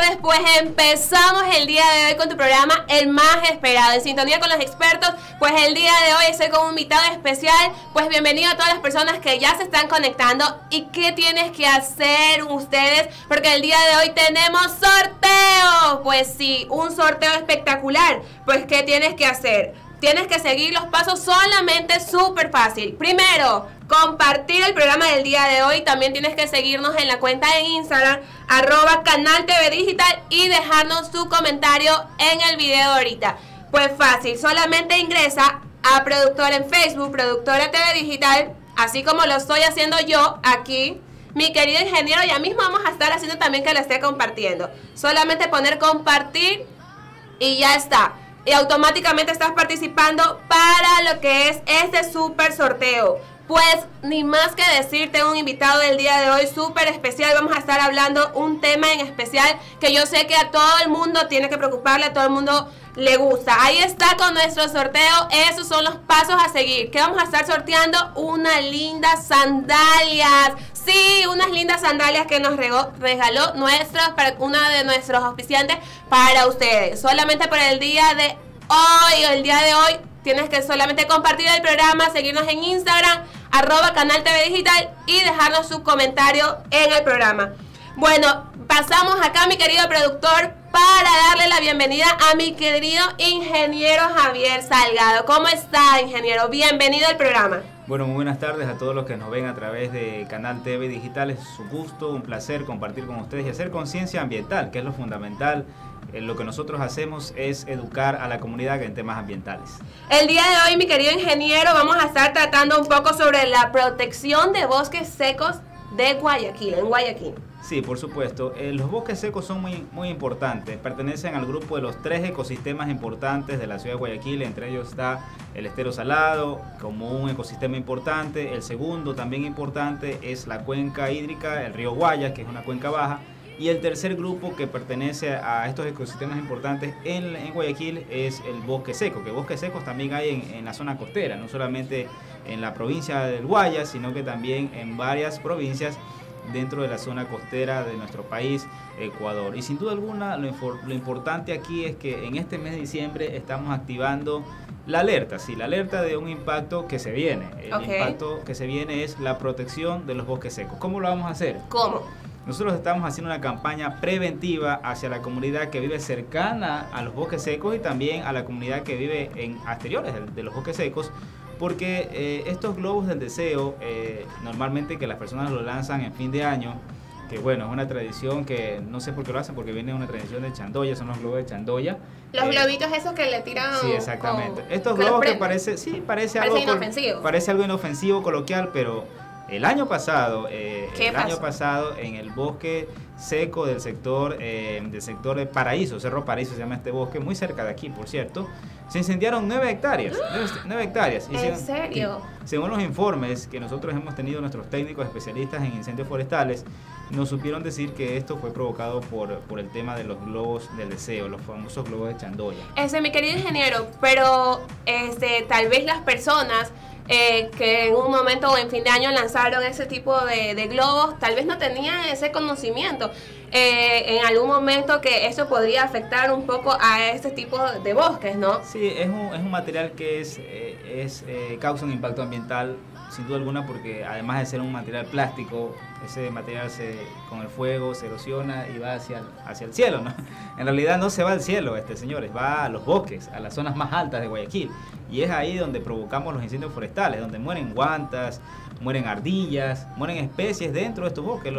señores, pues empezamos el día de hoy con tu programa el más esperado, en sintonía con los expertos. Pues el día de hoy estoy con un invitado especial. Pues bienvenido a todas las personas que ya se están conectando. ¿Y qué tienes que hacer ustedes? Porque el día de hoy tenemos sorteo. Pues sí, un sorteo espectacular. Pues ¿qué tienes que hacer? Tienes que seguir los pasos solamente súper fácil. Primero, compartir el programa del día de hoy. También tienes que seguirnos en la cuenta en Instagram, @Canal TV Digital, y dejarnos tu comentario en el video ahorita. Pues fácil, solamente ingresa a Productora en Facebook, Productora TV Digital, así como lo estoy haciendo yo aquí. Mi querido ingeniero, ya mismo vamos a estar haciendo también que lo esté compartiendo. Solamente poner compartir y ya está. Y automáticamente estás participando para lo que es este súper sorteo. Pues ni más que decirte, un invitado del día de hoy súper especial. Vamos a estar hablando un tema en especial que yo sé que a todo el mundo tiene que preocuparle, a todo el mundo le gusta. Ahí está con nuestro sorteo. Esos son los pasos a seguir. ¿Qué vamos a estar sorteando? Unas lindas sandalias. Sí, unas lindas sandalias que nos regaló una de nuestros auspiciantes para ustedes. Solamente por el día de hoy, tienes que solamente compartir el programa, seguirnos en Instagram, @Canal TV Digital, y dejarnos su comentario en el programa. Bueno, pasamos acá, mi querido productor, para darle la bienvenida a mi querido ingeniero Javier Salgado. ¿Cómo está, ingeniero? Bienvenido al programa. Bueno, muy buenas tardes a todos los que nos ven a través de Canal TV Digital. Es un gusto, un placer compartir con ustedes y hacer conciencia ambiental, que es lo fundamental. Lo que nosotros hacemos es educar a la comunidad en temas ambientales. El día de hoy, mi querido ingeniero, vamos a estar tratando un poco sobre la protección de bosques secos de Guayaquil, en Guayaquil. Sí, por supuesto. Los bosques secos son muy importantes. Pertenecen al grupo de los 3 ecosistemas importantes de la ciudad de Guayaquil. Entre ellos está el estero salado como un ecosistema importante. El segundo, también importante, es la cuenca hídrica, el río Guayas, que es una cuenca baja. Y el tercer grupo que pertenece a estos ecosistemas importantes en Guayaquil es el bosque seco, que bosques secos también hay en la zona costera, no solamente en la provincia del Guayas, sino que también en varias provincias dentro de la zona costera de nuestro país, Ecuador. Y sin duda alguna, lo importante aquí es que en este mes de diciembre estamos activando la alerta, sí, la alerta de un impacto que se viene. El impacto que se viene es la protección de los bosques secos. ¿Cómo lo vamos a hacer? ¿Cómo? Nosotros estamos haciendo una campaña preventiva hacia la comunidad que vive cercana a los bosques secos y también a la comunidad que vive en exteriores de los bosques secos, porque estos globos del deseo, normalmente que las personas lo lanzan en fin de año, que bueno, es una tradición que no sé por qué lo hacen, porque viene una tradición de Chandoya, son los globos de Chandoya. Los globitos esos que le tiran. Sí, exactamente. Estos globos que parece algo inofensivo. Parece algo inofensivo, coloquial, pero el año pasado en el bosque seco del sector de Paraíso, Cerro Paraíso se llama este bosque, muy cerca de aquí, por cierto, se incendiaron 9 hectáreas. 9 hectáreas. ¿En serio? Según los informes que nosotros hemos tenido, nuestros técnicos especialistas en incendios forestales nos supieron decir que esto fue provocado por el tema de los globos del deseo, los famosos globos de Chandoya. Mi querido ingeniero, pero tal vez las personas que en un momento o en fin de año lanzaron ese tipo de globos, tal vez no tenían ese conocimiento en algún momento que eso podría afectar un poco a este tipo de bosques, ¿no? Sí, es un material que causa un impacto ambiental sin duda alguna, porque además de ser un material plástico, ese material con el fuego se erosiona y va hacia el cielo, ¿no? En realidad no se va al cielo, señores, va a los bosques, a las zonas más altas de Guayaquil, y es ahí donde provocamos los incendios forestales, donde mueren guantas, mueren ardillas, mueren especies dentro de estos bosques.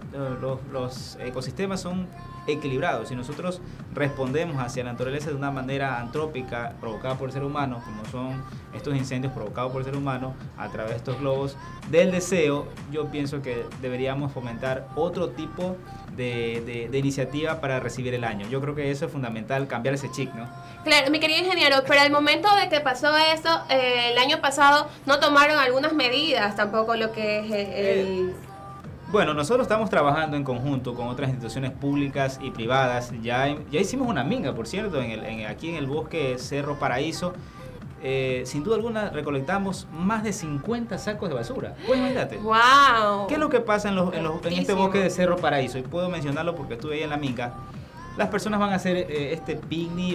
Los ecosistemas son equilibrados y nosotros respondemos hacia la naturaleza de una manera antrópica provocada por el ser humano, como son estos incendios provocados por el ser humano a través de estos globos del deseo. Yo pienso que deberíamos fomentar otro tipo de iniciativa para recibir el año. Yo creo que eso es fundamental, cambiar ese chip, ¿no? Claro, mi querido ingeniero, pero al momento de que pasó eso, el año pasado no tomaron algunas medidas tampoco, lo que es Bueno, nosotros estamos trabajando en conjunto con otras instituciones públicas y privadas. Ya hicimos una minga, por cierto, aquí en el bosque Cerro Paraíso. Sin duda alguna recolectamos más de 50 sacos de basura. Pues imagínate. ¡Wow! ¿Qué es lo que pasa en este bosque de Cerro Paraíso? Y puedo mencionarlo porque estuve ahí en la minga. las personas van a hacer este picnic,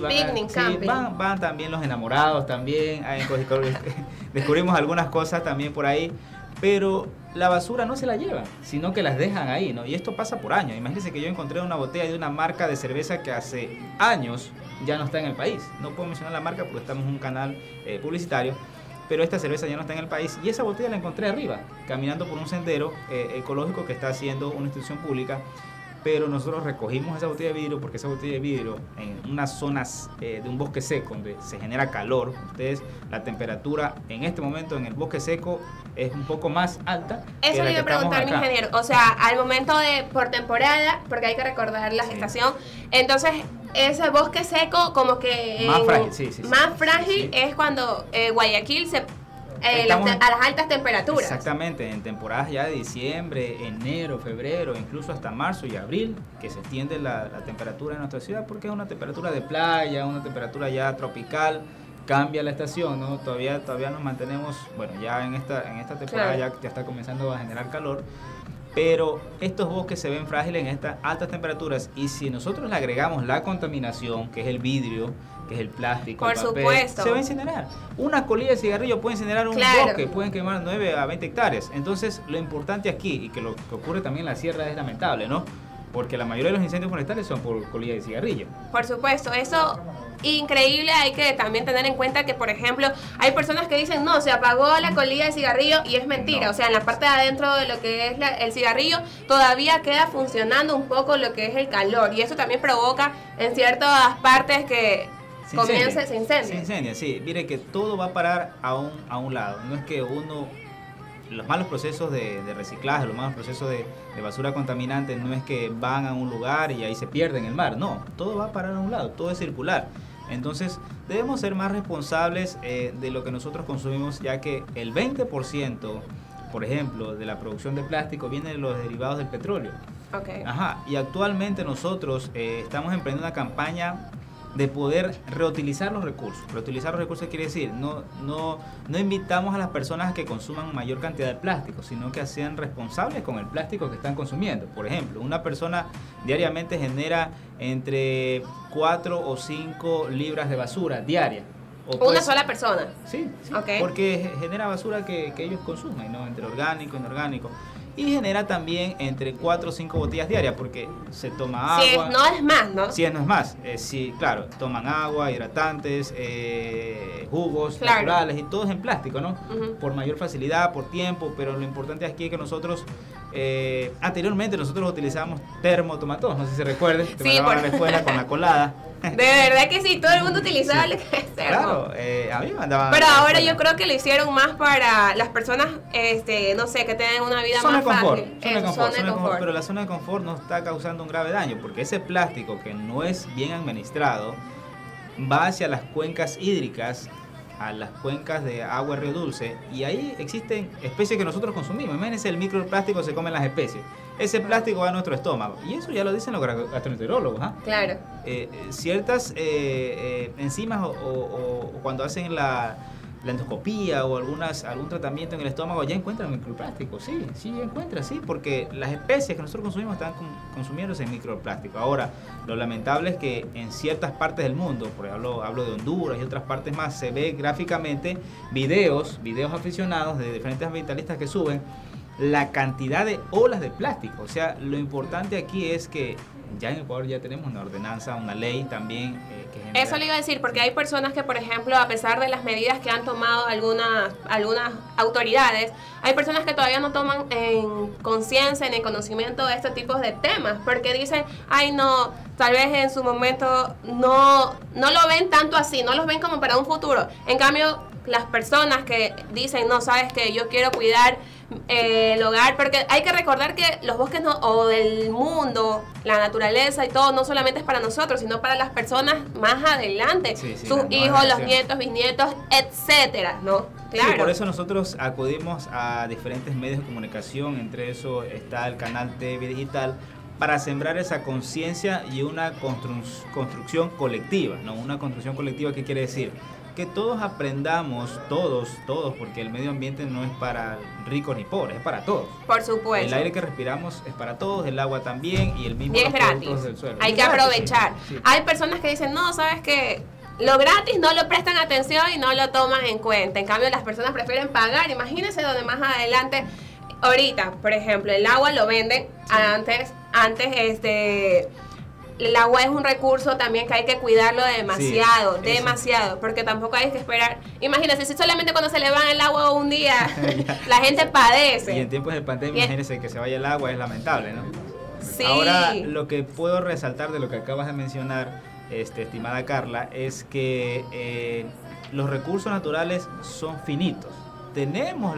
van también los enamorados también, descubrimos algunas cosas también por ahí, pero la basura no se la llevan, sino que las dejan ahí, ¿no? Y esto pasa por años. Imagínense que yo encontré una botella de una marca de cerveza que hace años ya no está en el país. No puedo mencionar la marca porque estamos en un canal publicitario, pero esta cerveza ya no está en el país y esa botella la encontré arriba, caminando por un sendero ecológico que está haciendo una institución pública. Pero nosotros recogimos esa botella de vidrio porque esa botella de vidrio en unas zonas de un bosque seco donde se genera calor, ustedes, la temperatura en este momento en el bosque seco es un poco más alta. Eso le iba a preguntar mi ingeniero, o sea, al momento de por temporada, porque hay que recordar la estación, entonces ese bosque seco como que más frágil es cuando Guayaquil se a las altas temperaturas. Exactamente, en temporadas ya de diciembre, enero, febrero, incluso hasta marzo y abril, que se extiende la temperatura en nuestra ciudad, porque es una temperatura de playa, una temperatura ya tropical, cambia la estación, ¿no? Todavía nos mantenemos, bueno, ya en esta temporada ya está comenzando a generar calor, pero estos bosques se ven frágiles en estas altas temperaturas y si nosotros le agregamos la contaminación, que es el vidrio, que es el plástico, el papel, se va a incinerar. Una colilla de cigarrillo puede incinerar un bosque, pueden quemar 9 a 20 hectáreas. Entonces, lo importante aquí, y que lo que ocurre también en la sierra es lamentable, ¿no? Porque la mayoría de los incendios forestales son por colilla de cigarrillo. Por supuesto, eso increíble. Hay que también tener en cuenta que, por ejemplo, hay personas que dicen, no, se apagó la colilla de cigarrillo y es mentira. No. O sea, en la parte de adentro de lo que es el cigarrillo todavía queda funcionando un poco lo que es el calor y eso también provoca en ciertas partes que se incendia. Sí. Mire que todo va a parar a un lado. No es que los malos procesos de reciclaje, los malos procesos de basura contaminante, no es que van a un lugar y ahí se pierde en el mar. No, todo va a parar a un lado, todo es circular. Entonces, debemos ser más responsables de lo que nosotros consumimos, ya que el 20%, por ejemplo, de la producción de plástico viene de los derivados del petróleo. Okay. Y actualmente nosotros estamos emprendiendo una campaña de poder reutilizar los recursos. Reutilizar los recursos quiere decir, no invitamos a las personas a que consuman mayor cantidad de plástico, sino que sean responsables con el plástico que están consumiendo. Por ejemplo, una persona diariamente genera entre 4 o 5 libras de basura diaria. ¿Una sola persona? Sí, okay. Porque genera basura que ellos consumen, ¿no? Entre orgánico e inorgánico. Y genera también entre 4 o 5 botellas diarias porque se toma agua. No es más, ¿no? Sí, no es más. Sí, claro, toman agua, hidratantes, jugos naturales y todo es en plástico, ¿no? Por mayor facilidad, por tiempo, pero lo importante aquí es que nosotros, anteriormente nosotros utilizábamos termotomatos, no sé si se recuerden, te mandaban a la escuela con la colada. De verdad que sí, todo el mundo utilizaba lo que es termo. Claro, a mí me mandaban. Pero ahora yo creo que lo hicieron más para las personas, no sé, que tienen una vida más fácil. Zona de confort. Pero la zona de confort no está causando un grave daño, porque ese plástico que no es bien administrado va hacia las cuencas hídricas, a las cuencas de agua río dulce, y ahí existen especies que nosotros consumimos. Imagínense, el microplástico se comen las especies. Ese plástico va a nuestro estómago, y eso ya lo dicen los gastroenterólogos. Claro. Ciertas enzimas o cuando hacen la endoscopía o algún tratamiento en el estómago ya encuentran microplástico. Sí, encuentran, sí, porque las especies que nosotros consumimos están consumiendo ese microplástico. Ahora, lo lamentable es que en ciertas partes del mundo, por ejemplo, hablo de Honduras y otras partes más, se ve gráficamente videos aficionados de diferentes ambientalistas que suben la cantidad de olas de plástico. O sea, lo importante aquí es que ya en Ecuador ya tenemos una ordenanza, una ley también que genera... Eso le iba a decir, porque hay personas que, por ejemplo, a pesar de las medidas que han tomado algunas autoridades, hay personas que todavía no toman en conciencia, en el conocimiento de estos tipos de temas, porque dicen, ay no, tal vez en su momento no lo ven tanto así, no los ven como para un futuro. En cambio, las personas que dicen, no, sabes que yo quiero cuidar el hogar, porque hay que recordar que los bosques o del mundo, la naturaleza y todo, no solamente es para nosotros, sino para las personas más adelante, sus hijos, los nietos, bisnietos, etcétera, ¿no? Claro. Sí, por eso nosotros acudimos a diferentes medios de comunicación, entre eso está el canal TV Digital, para sembrar esa conciencia y una construcción colectiva, ¿no? Una construcción colectiva, ¿qué quiere decir? Que todos aprendamos, todos, porque el medio ambiente no es para ricos ni pobres, es para todos. Por supuesto. El aire que respiramos es para todos, el agua también y el mismo y es gratis. Del suelo. Hay que aprovechar. Sí. Hay personas que dicen, no, ¿sabes qué? Lo gratis no lo prestan atención y no lo toman en cuenta. En cambio, las personas prefieren pagar. Imagínense donde más adelante, ahorita, por ejemplo, el agua lo venden. Sí. Antes el agua es un recurso también que hay que cuidarlo demasiado, sí, demasiado, porque tampoco hay que esperar. Imagínense, si solamente cuando se le va el agua un día, la gente padece. Y en tiempos de pandemia, imagínense que se vaya el agua, es lamentable, ¿no? Sí. Ahora, lo que puedo resaltar de lo que acabas de mencionar, estimada Carla, es que los recursos naturales son finitos. Tenemos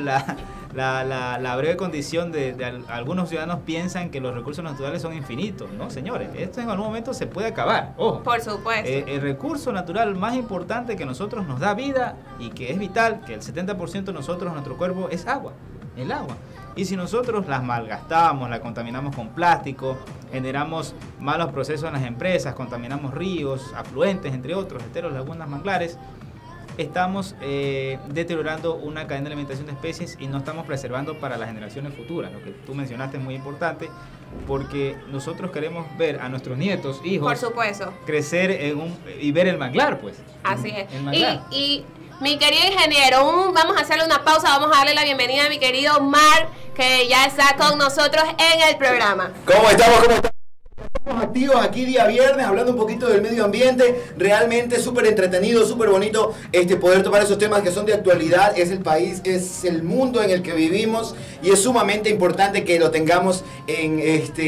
la breve condición de algunos ciudadanos piensan que los recursos naturales son infinitos. No, señores, esto en algún momento se puede acabar. Ojo. Por supuesto. El recurso natural más importante que nosotros nos da vida y que es vital, que el 70% de nosotros, nuestro cuerpo, es agua, el agua. Y si nosotros las malgastamos, la contaminamos con plástico, generamos malos procesos en las empresas, contaminamos ríos, afluentes, entre otros, esteros, lagunas, manglares, estamos deteriorando una cadena de alimentación de especies y no estamos preservando para las generaciones futuras. Lo que tú mencionaste es muy importante porque nosotros queremos ver a nuestros nietos, hijos, por supuesto, crecer y ver el manglar, pues. Así es. Y mi querido ingeniero, vamos a hacerle una pausa, vamos a darle la bienvenida a mi querido Mar, que ya está con nosotros en el programa. ¿Cómo estamos? Estamos activos aquí día viernes hablando un poquito del medio ambiente, realmente súper entretenido, súper bonito poder tomar esos temas que son de actualidad. Es el país, es el mundo en el que vivimos y es sumamente importante que lo tengamos en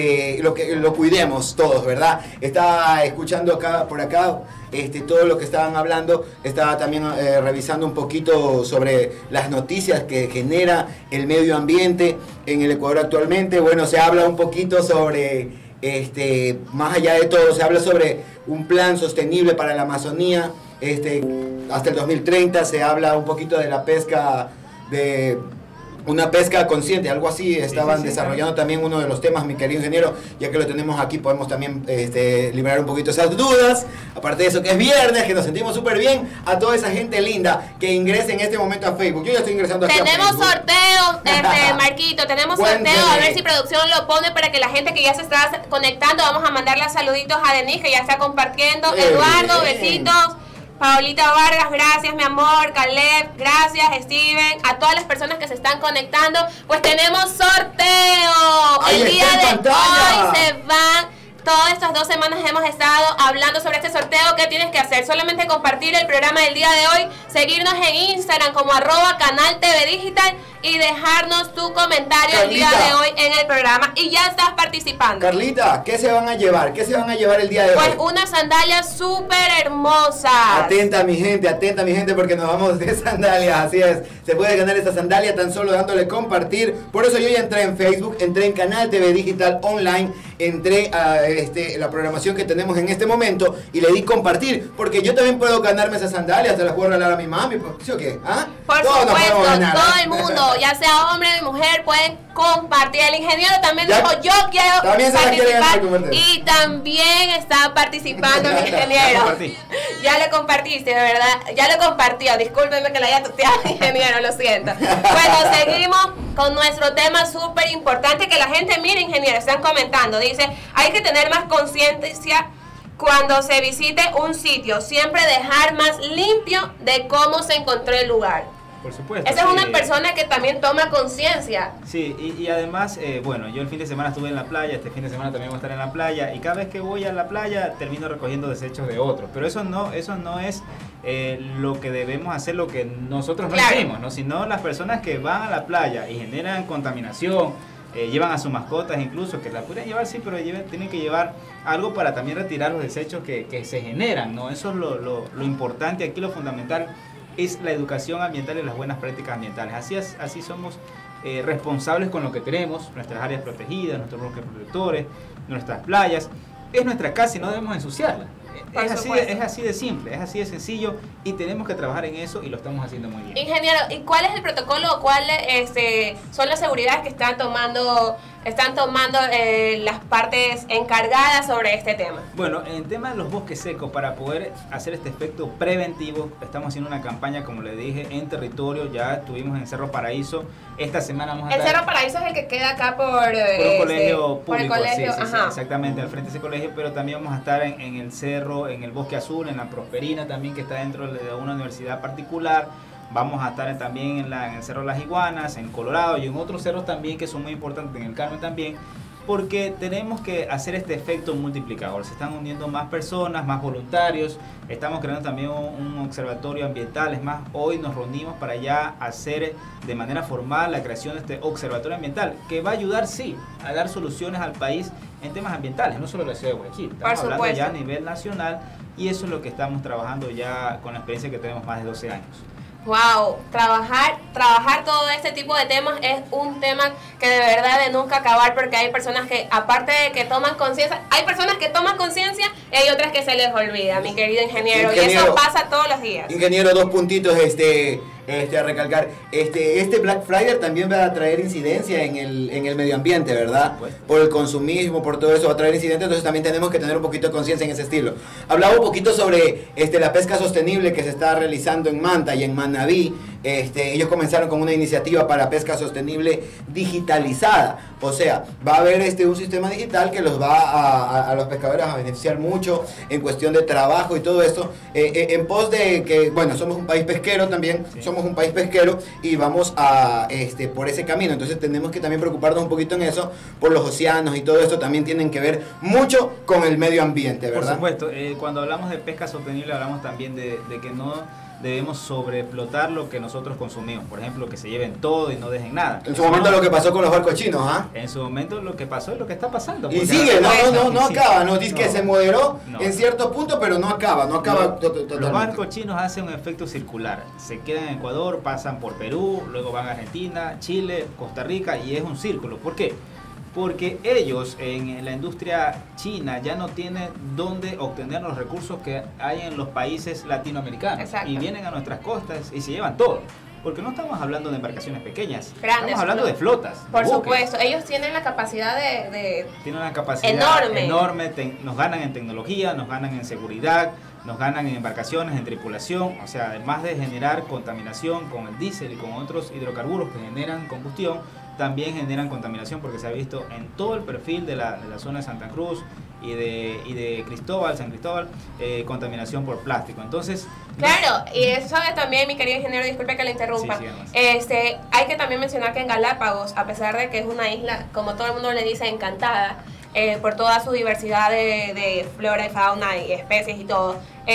lo cuidemos todos, ¿verdad? Estaba escuchando por acá todo lo que estaban hablando, estaba también revisando un poquito sobre las noticias que genera el medio ambiente en el Ecuador actualmente. Bueno, se habla un poquito sobre más allá de todo, se habla sobre un plan sostenible para la Amazonía hasta el 2030. Se habla un poquito de la pesca, de una pesca consciente, algo así estaban desarrollando también uno de los temas, mi querido ingeniero. Ya que lo tenemos aquí, podemos también liberar un poquito esas dudas. Aparte de eso, que es viernes, que nos sentimos súper bien. A toda esa gente linda que ingrese en este momento a Facebook. Yo ya estoy ingresando aquí a Facebook. Tenemos sorteo, Marquito, tenemos sorteo. A ver si producción lo pone para que la gente que ya se está conectando, vamos a mandarle saluditos a Denise, que ya está compartiendo. Eduardo, besitos. Paulita Vargas, gracias mi amor. Caleb, gracias. Steven, a todas las personas que se están conectando, pues tenemos sorteo. El día de hoy se van. Todas estas 2 semanas hemos estado hablando sobre este sorteo. ¿Qué tienes que hacer? Solamente compartir el programa del día de hoy, seguirnos en Instagram como @Canal TV Digital y dejarnos tu comentario el día de hoy en el programa y ya estás participando. Carlita, ¿qué se van a llevar? ¿Qué se van a llevar el día de hoy? Pues unas sandalias súper hermosas. Atenta mi gente, porque nos vamos de sandalias, así es. Se puede ganar esta sandalia tan solo dándole compartir. Por eso yo ya entré en Facebook, entré en Canal TV Digital Online, entré a la programación que tenemos en este momento y le di compartir, porque yo también puedo ganarme esas sandalias, te las puedo regalar a mi mami, ¿sí o qué? ¿Ah? Por supuesto, todo el mundo, ya sea hombre o mujer, pueden compartir. El ingeniero también dijo, yo quiero participar y también está participando el ingeniero. Ya lo compartiste, de verdad, ya lo compartió, discúlpeme que le haya tuteado al ingeniero, lo siento. Bueno, seguimos con nuestro tema súper importante que la gente, mire ingeniero, están comentando, dice, hay que tener más conciencia cuando se visite un sitio, siempre dejar más limpio de cómo se encontró el lugar. Por supuesto. Esa es una persona que también toma conciencia. Sí, y además, bueno, yo el fin de semana estuve en la playa, este fin de semana también voy a estar en la playa, y cada vez que voy a la playa termino recogiendo desechos de otros, pero eso no es lo que debemos hacer, lo que nosotros no hicimos, ¿no? Sino las personas que van a la playa y generan contaminación, llevan a sus mascotas incluso, que la pueden llevar sí, pero tienen que llevar algo para también retirar los desechos que se generan, ¿no? Eso es lo importante aquí, lo fundamental es la educación ambiental y las buenas prácticas ambientales. Así somos responsables con lo que tenemos, nuestras áreas protegidas, nuestros bosques protectores, nuestras playas. Es nuestra casa y no debemos ensuciarla. Es así de simple, es así de sencillo y tenemos que trabajar en eso y lo estamos haciendo muy bien. Ingeniero, ¿y cuál es el protocolo? ¿Cuáles son las seguridades que están tomando están tomando las partes encargadas sobre este tema? Bueno, en tema de los bosques secos, para poder hacer este efecto preventivo, estamos haciendo una campaña, como le dije, en territorio. Ya estuvimos en Cerro Paraíso. Esta semana vamos a El Cerro Paraíso es el que queda acá por un colegio público, por el colegio, sí, exactamente, al frente de ese colegio, pero también vamos a estar en el cerro, en el Bosque Azul, en la Prosperina también, que está dentro de una universidad particular. Vamos a estar también en el Cerro Las Iguanas, en Colorado, y en otros cerros también que son muy importantes, en el Carmen también, porque tenemos que hacer este efecto multiplicador. Se están uniendo más personas, más voluntarios. Estamos creando también un observatorio ambiental. Es más, hoy nos reunimos para ya hacer de manera formal la creación de este observatorio ambiental, que va a ayudar, sí, a dar soluciones al país en temas ambientales, no solo en la ciudad de Guayaquil. Estamos hablando ya a nivel nacional, y eso es lo que estamos trabajando ya con la experiencia que tenemos más de 12 años. Wow, trabajar todo este tipo de temas es un tema que de verdad de nunca acabar, porque hay personas que, aparte de que toman conciencia, hay personas que toman conciencia y hay otras que se les olvida, mi querido ingeniero, y eso pasa todos los días. Ingeniero, 2 puntitos a recalcar. Este Black Friday también va a traer incidencia en el medio ambiente, ¿verdad? Por el consumismo, por todo eso va a traer incidencia, entonces también tenemos que tener un poquito de conciencia en ese estilo. Hablaba un poquito sobre la pesca sostenible que se está realizando en Manta y en Manabí. Ellos comenzaron con una iniciativa para pesca sostenible digitalizada, o sea, va a haber un sistema digital que los va a los pescadores a beneficiar mucho en cuestión de trabajo y todo esto, en pos de que, bueno, somos un país pesquero también, sí. Somos un país pesquero y vamos por ese camino, entonces tenemos que también preocuparnos un poquito en eso, por los océanos y todo esto también tienen que ver mucho con el medio ambiente, ¿verdad? Por supuesto, cuando hablamos de pesca sostenible hablamos también de que no debemos sobreexplotar lo que nosotros consumimos. Por ejemplo, que se lleven todo y no dejen nada. En su momento lo que pasó con los barcos chinos, ¿ah? En su momento lo que pasó es lo que está pasando. Y sigue, no acaba, no dice que se moderó en cierto punto, pero no acaba totalmente. Los barcos chinos hacen un efecto circular. Se quedan en Ecuador, pasan por Perú, luego van a Argentina, Chile, Costa Rica, y es un círculo. ¿Por qué? Porque ellos en la industria china ya no tienen dónde obtener los recursos que hay en los países latinoamericanos. Exacto. Y vienen a nuestras costas y se llevan todo. Porque no estamos hablando de embarcaciones pequeñas, estamos hablando de flotas. Por supuesto, ellos tienen la capacidad tienen una capacidad enorme, nos ganan en tecnología, nos ganan en seguridad, nos ganan en embarcaciones, en tripulación, o sea, además de generar contaminación con el diésel y con otros hidrocarburos que generan combustión, también generan contaminación, porque se ha visto en todo el perfil de la zona de Santa Cruz y de San Cristóbal, contaminación por plástico. Entonces, claro, y eso también, mi querido ingeniero, disculpe que le interrumpa, hay que también mencionar que en Galápagos, a pesar de que es una isla, como todo el mundo le dice, encantada, por toda su diversidad de flora y fauna y especies y todo,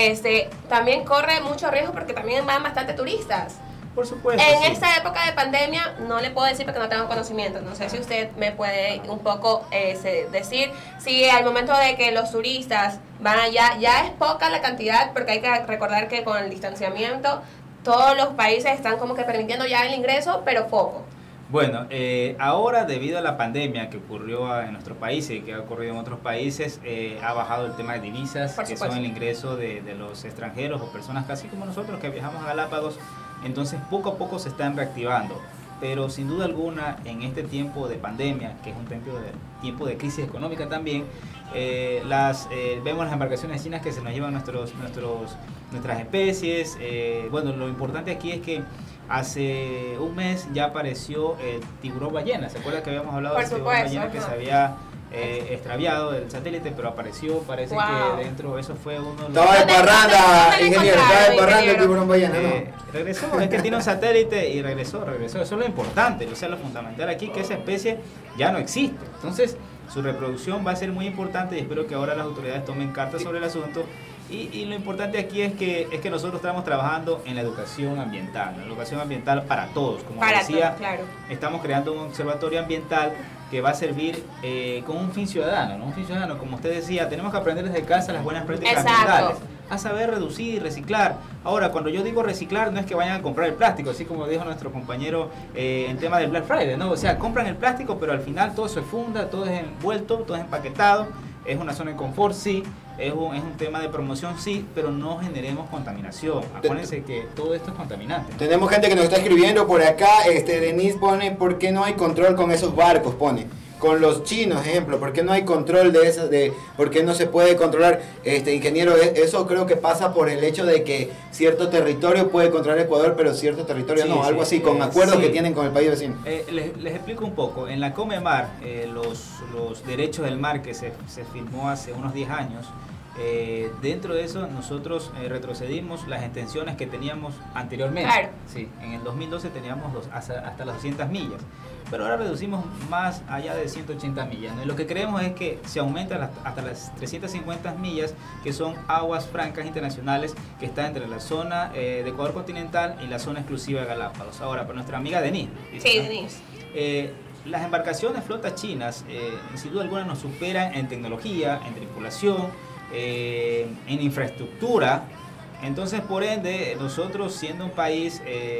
también corre mucho riesgo porque también van bastante turistas. Por supuesto. En esta época de pandemia no le puedo decir porque no tengo conocimiento. No sé si usted me puede un poco decir si al momento de que los turistas van allá, ya es poca la cantidad, porque hay que recordar que con el distanciamiento todos los países están como que permitiendo ya el ingreso, pero poco. Bueno, ahora debido a la pandemia que ocurrió en nuestro país y que ha ocurrido en otros países, ha bajado el tema de divisas, que son el ingreso de los extranjeros o personas casi como nosotros que viajamos a Galápagos. Entonces poco a poco se están reactivando, pero sin duda alguna en este tiempo de pandemia, que es un tiempo de crisis económica también, vemos las embarcaciones chinas que se nos llevan nuestras especies. Bueno, lo importante aquí es que hace un mes ya apareció el tiburón ballena. ¿Se acuerda que habíamos hablado del tiburón ballena que se había extraviado del satélite, pero apareció, parece que dentro, eso fue uno de los... Estaba de parranda, ingeniero, estaba de parranda el tiburón ballena, regresó, es que tiene un satélite y regresó, eso es lo importante, o sea, lo fundamental aquí, que esa especie ya no existe, entonces su reproducción va a ser muy importante y espero que ahora las autoridades tomen cartas sobre el asunto. Y lo importante aquí es que nosotros estamos trabajando en la educación ambiental para todos. Como decía, claro. Estamos creando un observatorio ambiental que va a servir con un fin ciudadano, ¿no? Un fin ciudadano, como usted decía, tenemos que aprender desde casa las buenas prácticas ambientales, a saber reducir y reciclar. Ahora, cuando yo digo reciclar, no es que vayan a comprar el plástico, así como dijo nuestro compañero en tema del Black Friday, ¿no? O sea, compran el plástico, pero al final todo se funda, todo es envuelto, todo es empaquetado. Es una zona de confort, sí, es un tema de promoción, sí, pero no generemos contaminación. Acuérdense que todo esto es contaminante. Tenemos gente que nos está escribiendo por acá, Denise pone, ¿por qué no hay control con esos barcos? Pone, con los chinos, ejemplo? ¿Por qué no hay control de eso? ¿Por qué no se puede controlar? Ingeniero, eso creo que pasa por el hecho de que cierto territorio puede controlar Ecuador, pero cierto territorio no, algo así, con acuerdos que tienen con el país vecino. Les explico un poco. En la Comemar, los derechos del mar que se firmó hace unos 10 años, dentro de eso nosotros retrocedimos las extensiones que teníamos anteriormente. Claro. Sí, en el 2012 teníamos hasta las 200 millas, pero ahora reducimos más allá de 180 millas, ¿no? Y lo que creemos es que se aumenta hasta las 350 millas, que son aguas francas internacionales que están entre la zona de Ecuador continental y la zona exclusiva de Galápagos. Ahora, para nuestra amiga Denise. Sí, Denise. Las embarcaciones flotas chinas, sin duda alguna, nos superan en tecnología, en tripulación, en infraestructura. Entonces, por ende, nosotros, siendo un país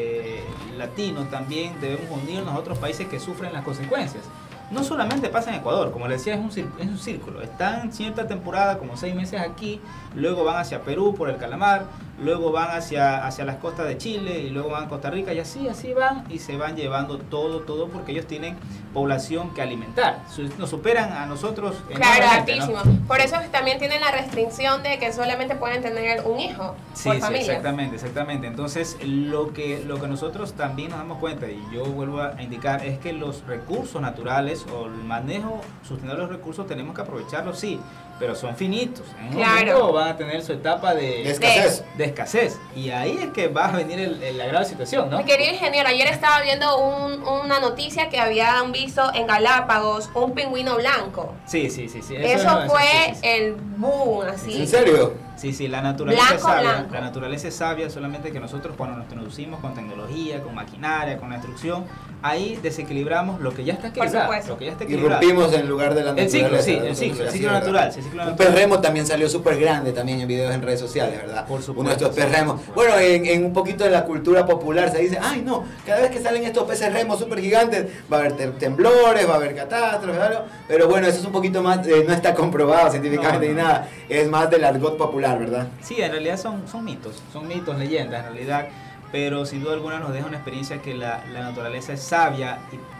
latino, también debemos unirnos a otros países que sufren las consecuencias. No solamente pasa en Ecuador, como les decía, es un círculo. Están cierta temporada, como 6 meses aquí, luego van hacia Perú por el calamar, luego van hacia las costas de Chile y luego van a Costa Rica, y así van y se van llevando todo, porque ellos tienen población que alimentar. Nos superan a nosotros. Claro, altísimo. ¿No? Por eso también tienen la restricción de que solamente pueden tener un hijo por familia. Exactamente. Entonces, lo que nosotros también nos damos cuenta, y yo vuelvo a indicar, es que los recursos naturales o el manejo sustentable de los recursos tenemos que aprovecharlos, sí, pero son finitos. En un momento van a tener su etapa de escasez. Y ahí es que va a venir la grave situación, ¿no? Mi querido ingeniero, ayer estaba viendo una noticia que habían visto en Galápagos un pingüino blanco. Sí. Eso fue el boom, así. ¿En serio? Sí, la naturaleza es sabia. La naturaleza es sabia, solamente que nosotros, cuando nos introducimos con tecnología, con maquinaria, con la instrucción, ahí desequilibramos lo que ya está equilibrado. Por supuesto. Lo que ya está equilibrado. Irrumpimos en lugar de la naturaleza. El ciclo natural. Un perremo también salió súper grande también en videos en redes sociales, ¿verdad? Por supuesto. Uno de estos perremos. Bueno, en un poquito de la cultura popular se dice, ay no, cada vez que salen estos peces remos súper gigantes, va a haber temblores, va a haber catástrofes, algo. Pero bueno, eso es un poquito más, no está comprobado científicamente ni nada. Es más del argot popular, ¿verdad? Sí, en realidad son mitos, leyendas en realidad, pero sin duda alguna nos deja una experiencia que la naturaleza es sabia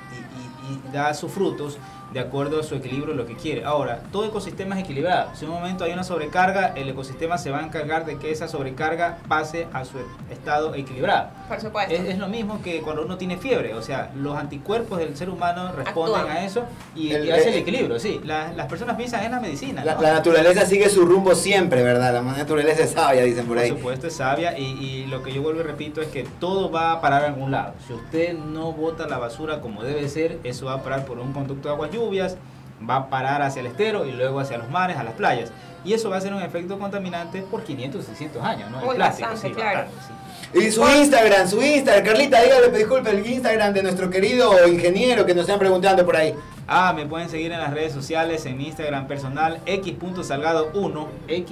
y da sus frutos de acuerdo a su equilibrio, lo que quiere. Ahora, todo ecosistema es equilibrado. Si en un momento hay una sobrecarga, el ecosistema se va a encargar de que esa sobrecarga pase a su estado equilibrado. Por supuesto. Es lo mismo que cuando uno tiene fiebre, o sea, los anticuerpos del ser humano responden a eso y hace el equilibrio, sí. Las personas piensan en la medicina, ¿no? La naturaleza sigue su rumbo siempre, ¿verdad? La naturaleza es sabia, dicen por ahí. Por supuesto, es sabia, y lo que yo vuelvo y repito es que todo va a parar a algún lado. Si usted no bota la basura como debe ser, eso va a parar por un conducto de aguas lluvias, va a parar hacia el estero y luego hacia los mares, a las playas. Y eso va a ser un efecto contaminante por 500 o 600 años, ¿no? Muy bastante, claro. Y su Instagram, Carlita, dígale, disculpe, el Instagram de nuestro querido ingeniero que nos están preguntando por ahí. Me pueden seguir en las redes sociales, en mi Instagram personal, x.salgado1,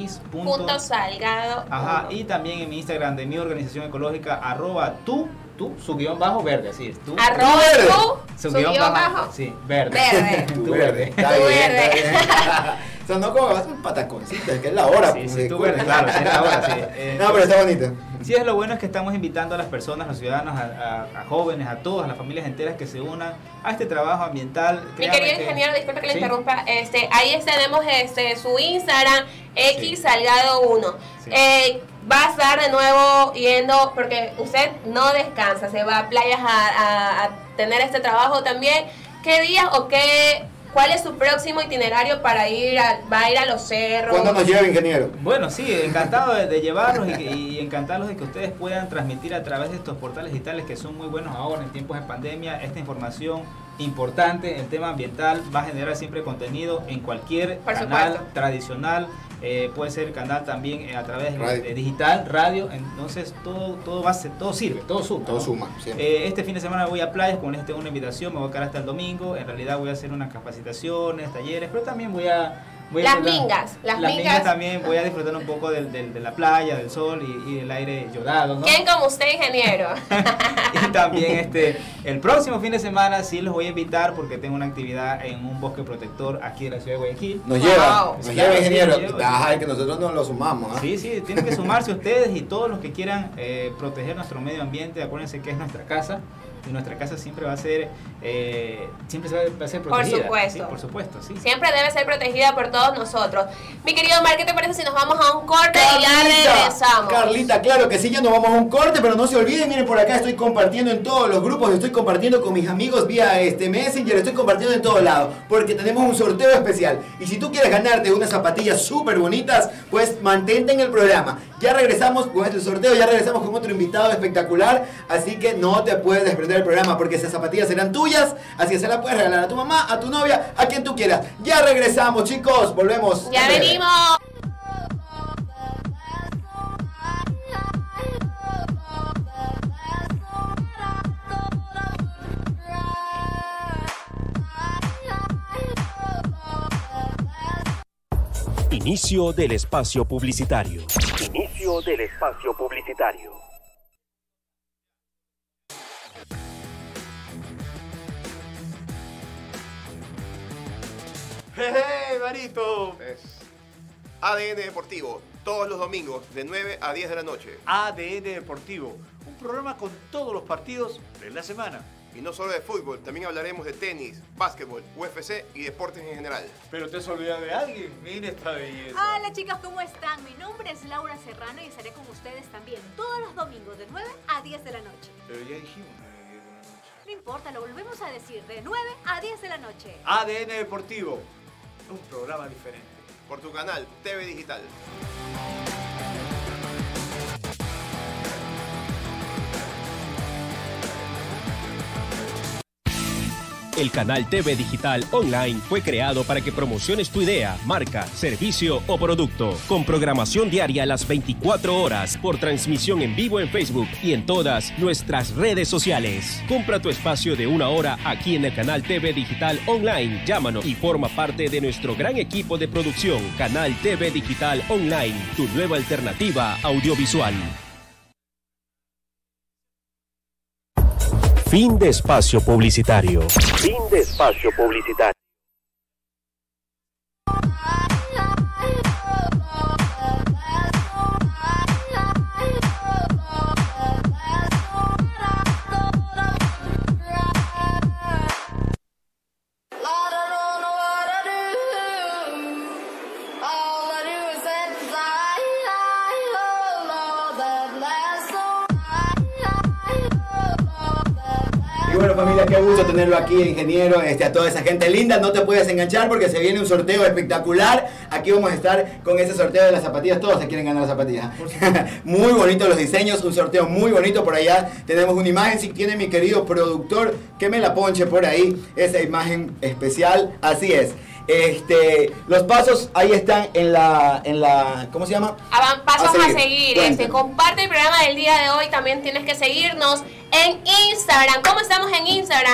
x.salgado. Ajá, y también en mi Instagram de mi organización ecológica, @tú, su guión bajo verde, así es. Tú, su guión bajo. Sí, verde. Tu verde. Está bien. Sonó como vas un pataconcito, que es la hora. Sí, tú verde, claro, sí, es la hora, sí. No, pero está bonito. Sí, es lo bueno es que estamos invitando a las personas, a los ciudadanos, a jóvenes, a todas, a las familias enteras que se unan a este trabajo ambiental. Mi querido ingeniero, disculpe que le interrumpa, ahí tenemos su Instagram, xsalgado1. Sí. Va a estar de nuevo yendo, porque usted no descansa, se va a playas a tener este trabajo también. ¿Qué días o cuál es su próximo itinerario para va a ir a los cerros? ¿Cuándo nos lleva, ingeniero? Bueno, sí, encantado de llevarlos y encantados de que ustedes puedan transmitir a través de estos portales digitales que son muy buenos ahora en tiempos de pandemia esta información importante. El tema ambiental va a generar siempre contenido en cualquier canal tradicional. Puede ser canal también a través de digital, radio. Entonces todo sirve, todo suma. Todo suma, este fin de semana voy a playas, como les tengo una invitación, me voy a quedar hasta el domingo. En realidad voy a hacer unas capacitaciones, talleres, pero también voy a las mingas también voy a disfrutar un poco de la playa, del sol y del aire yodado, ¿no? ¿Quién como usted, ingeniero? Y también el próximo fin de semana sí los voy a invitar porque tengo una actividad en un bosque protector aquí en la ciudad de Guayaquil. Nos lleva, ingeniero. Que nosotros nos lo sumamos. Sí, tienen que sumarse ustedes y todos los que quieran proteger nuestro medio ambiente. Acuérdense que es nuestra casa. y nuestra casa siempre va a ser va a ser protegida. Por supuesto. Sí, por supuesto, sí. Siempre debe ser protegida por todos nosotros. Mi querido Mar, ¿qué te parece si nos vamos a un corte y ya regresamos? Carlita, claro que sí, ya nos vamos a un corte, pero no se olviden, miren, por acá estoy compartiendo en todos los grupos, estoy compartiendo con mis amigos vía Messenger, estoy compartiendo en todos lados, porque tenemos un sorteo especial. Y si tú quieres ganarte unas zapatillas súper bonitas, pues mantente en el programa. Ya regresamos con este sorteo, ya regresamos con otro invitado espectacular, así que no te puedes desprender del programa, porque esas zapatillas serán tuyas, así que se las puedes regalar a tu mamá, a tu novia, a quien tú quieras. Ya regresamos, chicos, volvemos. Ya venimos. Inicio del espacio publicitario. Inicio del espacio publicitario. ¡Hey, Marito! Es ADN Deportivo, todos los domingos de 9 a 10 de la noche. ADN Deportivo, un programa con todos los partidos de la semana. Y no solo de fútbol, también hablaremos de tenis, básquetbol, UFC y deportes en general. Pero te has olvidado de alguien, mira esta belleza. Hola chicos, ¿cómo están? Mi nombre es Laura Serrano y estaré con ustedes también todos los domingos de 9 a 10 de la noche. Pero ya dijimos 9 a 10 de la noche. No importa, lo volvemos a decir, de 9 a 10 de la noche. ADN Deportivo, un programa diferente. Por tu canal TV Digital. El canal TV Digital Online fue creado para que promociones tu idea, marca, servicio o producto, con programación diaria a las 24 horas, por transmisión en vivo en Facebook y en todas nuestras redes sociales. Compra tu espacio de 1 hora aquí en el canal TV Digital Online. Llámanos y forma parte de nuestro gran equipo de producción. Canal TV Digital Online, tu nueva alternativa audiovisual. Fin de espacio publicitario. Fin de espacio publicitario. Y bueno, familia, qué gusto tenerlo aquí, ingeniero, a toda esa gente linda. No te puedes enganchar porque se viene un sorteo espectacular. Aquí vamos a estar con ese sorteo de las zapatillas. Todos se quieren ganar las zapatillas. Muy bonitos los diseños, un sorteo muy bonito. Por allá tenemos una imagen. Si tiene mi querido productor, que me la ponche por ahí, esa imagen especial. Así es. Los pasos ahí están en la ¿cómo se llama? Pasos a seguir. Comparte el programa del día de hoy. También tienes que seguirnos en Instagram. ¿Cómo estamos en Instagram?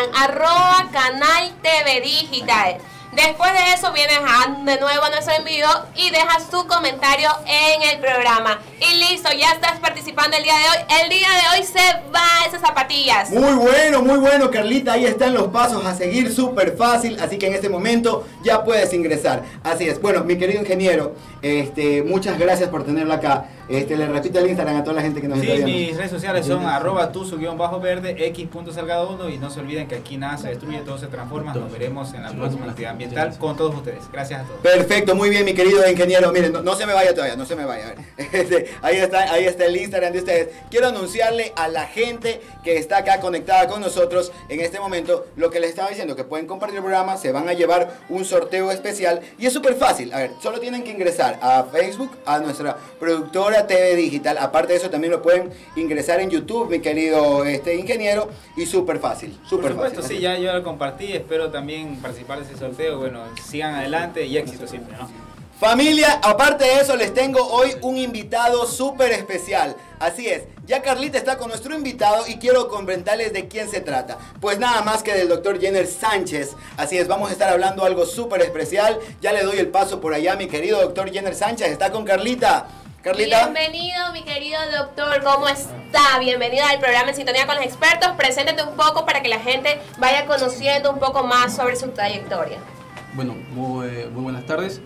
@canal TV Digital. Después de eso vienes de nuevo a nuestro envío y dejas tu comentario en el programa. Y listo, ya estás participando el día de hoy. El día de hoy se va esas zapatillas. Muy bueno, Carlita. Ahí están los pasos a seguir, súper fácil. Así que en este momento ya puedes ingresar. Así es. Bueno, mi querido ingeniero, muchas gracias por tenerlo acá. Le repito el Instagram a toda la gente que nos está viendo. Mis redes sociales son @tuso_verde, x.salgado1, y no se olviden que aquí nada se destruye, todo se transforma. Nos veremos en la próxima actividad ambiental con todos ustedes. Gracias a todos. Perfecto, muy bien, mi querido ingeniero. Miren, no se me vaya todavía, no se me vaya. A ver. Ahí está el Instagram de ustedes. Quiero anunciarle a la gente que está acá conectada con nosotros en este momento lo que les estaba diciendo, que pueden compartir el programa, se van a llevar un sorteo especial y es súper fácil. A ver, solo tienen que ingresar a Facebook, a nuestra productora TV Digital. Aparte de eso, también lo pueden ingresar en YouTube, mi querido ingeniero, y súper fácil. Por supuesto, sí, ya yo lo compartí. Espero también participar de ese sorteo. Bueno, sigan adelante y éxito siempre, ¿no? Familia, aparte de eso, les tengo hoy un invitado súper especial. Así es, ya Carlita está con nuestro invitado y quiero comentarles de quién se trata. Pues nada más que del doctor Jenner Sánchez. Así es, vamos a estar hablando algo súper especial. Ya le doy el paso por allá, mi querido doctor Jenner Sánchez. Está con Carlita. Carlita. Bienvenido, mi querido doctor, ¿cómo está? Bienvenido al programa En Sintonía con los Expertos. Preséntate un poco para que la gente vaya conociendo un poco más sobre su trayectoria. Bueno, muy buenas tardes.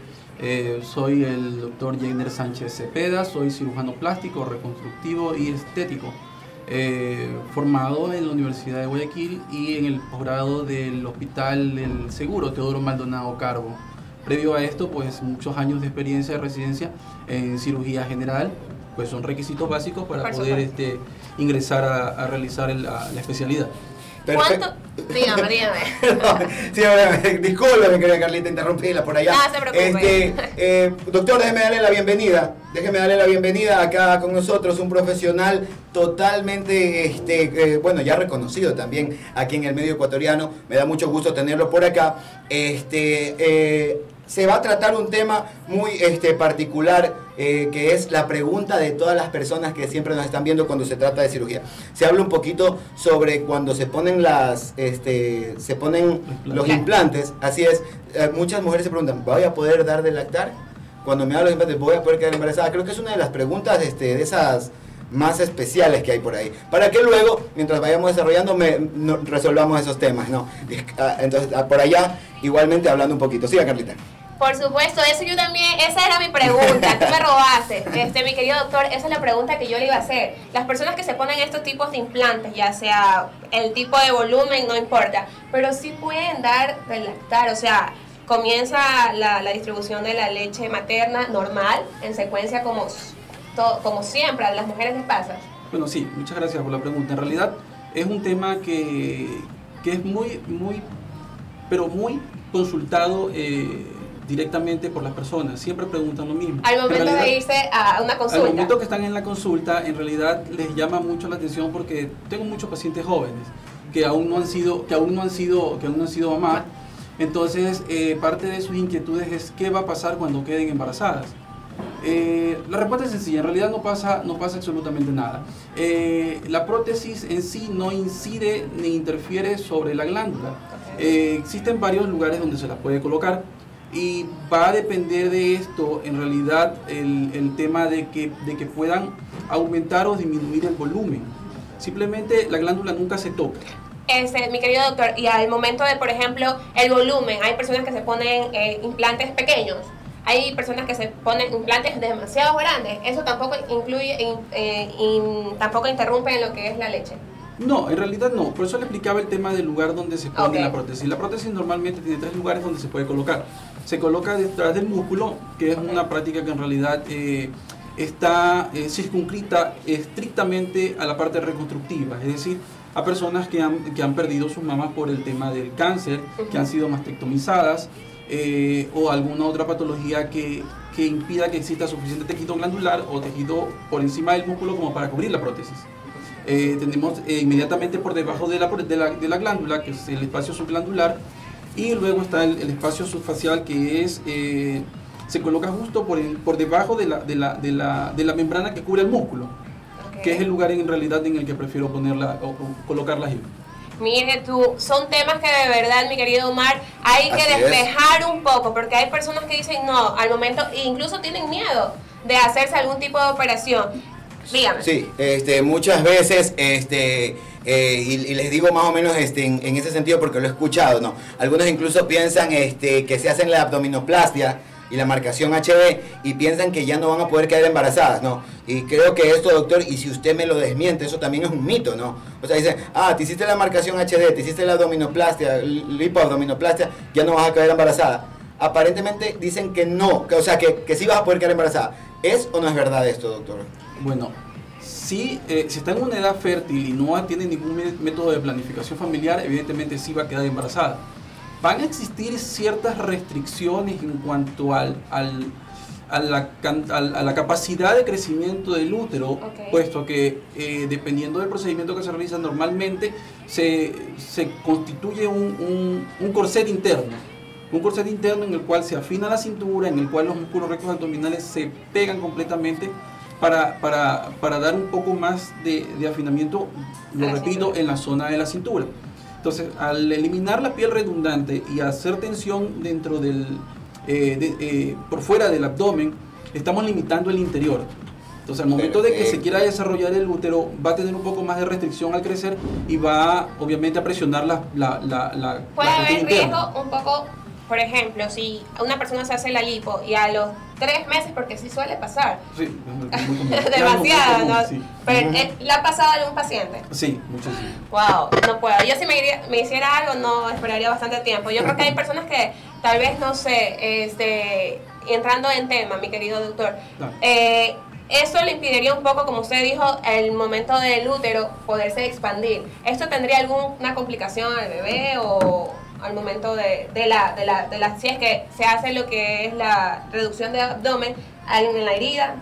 Soy el doctor Jenner Sánchez Cepeda, soy cirujano plástico, reconstructivo y estético. formado en la Universidad de Guayaquil y en el posgrado del Hospital del Seguro Teodoro Maldonado Carbo. Previo a esto, pues muchos años de experiencia de residencia en cirugía general, pues son requisitos básicos para poder ingresar a realizar la especialidad. ¿Cuánto? Dígame. Sí, disculpe, mi querida Carlita, interrumpíla por allá. No se preocupe. Doctor, déjeme darle la bienvenida. Déjeme darle la bienvenida acá con nosotros, un profesional totalmente, bueno, ya reconocido también aquí en el medio ecuatoriano. Me da mucho gusto tenerlo por acá. Se va a tratar un tema muy particular, que es la pregunta de todas las personas que siempre nos están viendo cuando se trata de cirugía. Se habla un poquito sobre cuando se ponen los implantes. Así es, muchas mujeres se preguntan, ¿voy a poder dar de lactar? Cuando me dan los implantes, ¿voy a poder quedar embarazada? Creo que es una de las preguntas de esas más especiales que hay por ahí, para que luego, mientras vayamos desarrollando, resolvamos esos temas, ¿no? Entonces, por allá, igualmente hablando un poquito. Sí, Carlita. Por supuesto, eso yo también, esa era mi pregunta, tú me robaste. Mi querido doctor, esa es la pregunta que yo le iba a hacer. Las personas que se ponen estos tipos de implantes, ya sea el tipo de volumen, no importa, pero sí pueden dar de lactar, o sea, comienza la distribución de la leche materna normal, en secuencia como siempre a las mujeres les pasa. Bueno, sí, muchas gracias por la pregunta. En realidad es un tema que es muy consultado directamente por las personas. Siempre preguntan lo mismo. Al momento de irse a una consulta. Al momento que están en la consulta, en realidad les llama mucho la atención porque tengo muchos pacientes jóvenes que aún no han sido mamás. Entonces, parte de sus inquietudes es qué va a pasar cuando queden embarazadas. La respuesta es sencilla, en realidad no pasa absolutamente nada. La prótesis en sí no incide ni interfiere sobre la glándula. Existen varios lugares donde se la puede colocar y va a depender de esto, en realidad, el tema de que puedan aumentar o disminuir el volumen. Simplemente la glándula nunca se toca. Mi querido doctor, y al momento de, por ejemplo, el volumen, hay personas que se ponen implantes pequeños. Hay personas que se ponen implantes demasiado grandes. Eso tampoco tampoco interrumpe en lo que es la leche. No, en realidad no. Por eso le explicaba el tema del lugar donde se pone la prótesis. La prótesis normalmente tiene 3 lugares donde se puede colocar. Se coloca detrás del músculo, que es una práctica que en realidad está circunscrita estrictamente a la parte reconstructiva, es decir, a personas que han perdido sus mamas por el tema del cáncer, que han sido mastectomizadas, o alguna otra patología que impida que exista suficiente tejido glandular o tejido por encima del músculo como para cubrir la prótesis. Tenemos inmediatamente por debajo de la glándula, que es el espacio subglandular, y luego está el espacio subfacial, que es se coloca justo por debajo de la membrana que cubre el músculo, que es el lugar en realidad en el que prefiero ponerla o colocarla ahí. Mire tú, son temas que de verdad, mi querido Omar, hay que despejar un poco, porque hay personas que dicen no, al momento, incluso tienen miedo de hacerse algún tipo de operación. Dígame. Sí, muchas veces, y les digo más o menos en ese sentido porque lo he escuchado, ¿no? Algunos incluso piensan que se hacen la abdominoplastia y la marcación HD y piensan que ya no van a poder quedar embarazadas, ¿no? Y creo que esto, doctor, y si usted me lo desmiente, eso también es un mito, ¿no? O sea, dicen, te hiciste la marcación HD, te hiciste la abdominoplastia, lipoabdominoplastia, ya no vas a quedar embarazada. Aparentemente dicen que no, o sea, que sí vas a poder quedar embarazada. ¿Es o no es verdad esto, doctor? Bueno, si está en una edad fértil y no tiene ningún método de planificación familiar, evidentemente sí va a quedar embarazada. Van a existir ciertas restricciones en cuanto a la capacidad de crecimiento del útero, puesto que dependiendo del procedimiento que se realiza normalmente se constituye un corset interno. Un corset interno en el cual se afina la cintura, en el cual los músculos rectos abdominales se pegan completamente para dar un poco más de afinamiento, lo repito, en la zona de la cintura. Entonces, al eliminar la piel redundante y hacer tensión dentro por fuera del abdomen, estamos limitando el interior. Entonces, al momento de que se quiera desarrollar el útero, va a tener un poco más de restricción al crecer y va, obviamente, a presionar puede haber riesgo un poco por ejemplo, si una persona se hace la lipo y a los 3 meses, porque sí suele pasar. Sí, muy común. Demasiado, ¿no? Sí. Pero ¿le ha pasado a algún paciente? Sí, muchísimo. Wow, no puedo. Yo si me hiciera algo, no esperaría bastante tiempo. Yo creo que hay personas que tal vez, no sé, entrando en tema, mi querido doctor, No. eso le impediría un poco, como usted dijo, el momento del útero poderse expandir. ¿Esto tendría alguna complicación al bebé o al momento de la si es que se hace lo que es la reducción de abdomen en la herida?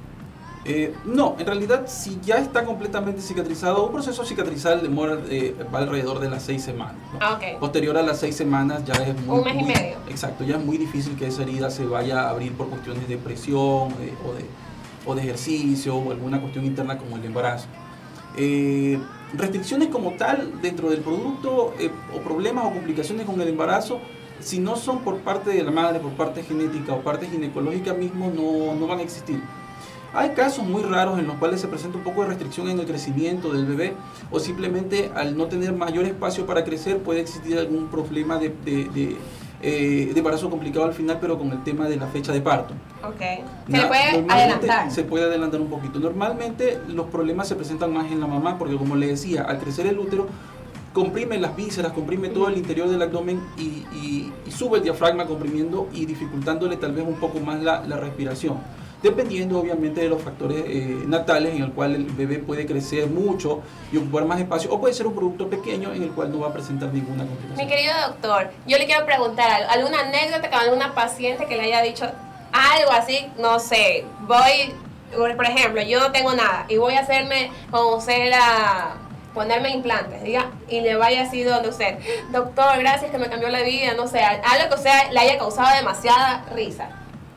No, en realidad si ya está completamente cicatrizado, un proceso cicatrizal demora va alrededor de las 6 semanas, ¿no? Ah, ok. Posterior a las 6 semanas ya es muy... Un mes y medio. Exacto, ya es muy difícil que esa herida se vaya a abrir por cuestiones de presión o de ejercicio o alguna cuestión interna como el embarazo. Restricciones como tal dentro del producto o problemas o complicaciones con el embarazo, si no son por parte de la madre, por parte genética o parte ginecológica mismo, no van a existir. Hay casos muy raros en los cuales se presenta un poco de restricción en el crecimiento del bebé o simplemente al no tener mayor espacio para crecer puede existir algún problema de embarazo complicado al final, pero con el tema de la fecha de parto. Ok. ¿Se le puede adelantar? Se puede adelantar un poquito. Normalmente los problemas se presentan más en la mamá porque, como le decía, al crecer el útero comprime las vísceras, comprime todo el interior del abdomen y sube el diafragma comprimiendo y dificultándole tal vez un poco más la respiración. Dependiendo obviamente de los factores natales en el cual el bebé puede crecer mucho y ocupar más espacio, o puede ser un producto pequeño en el cual no va a presentar ninguna complicación. Mi querido doctor, yo le quiero preguntar alguna anécdota con alguna paciente que le haya dicho algo así, no sé, por ejemplo, yo no tengo nada y voy a hacerme con usted ponerme implantes, diga, y le vaya así donde usted, doctor, gracias que me cambió la vida, no sé, algo que usted le haya causado demasiada risa.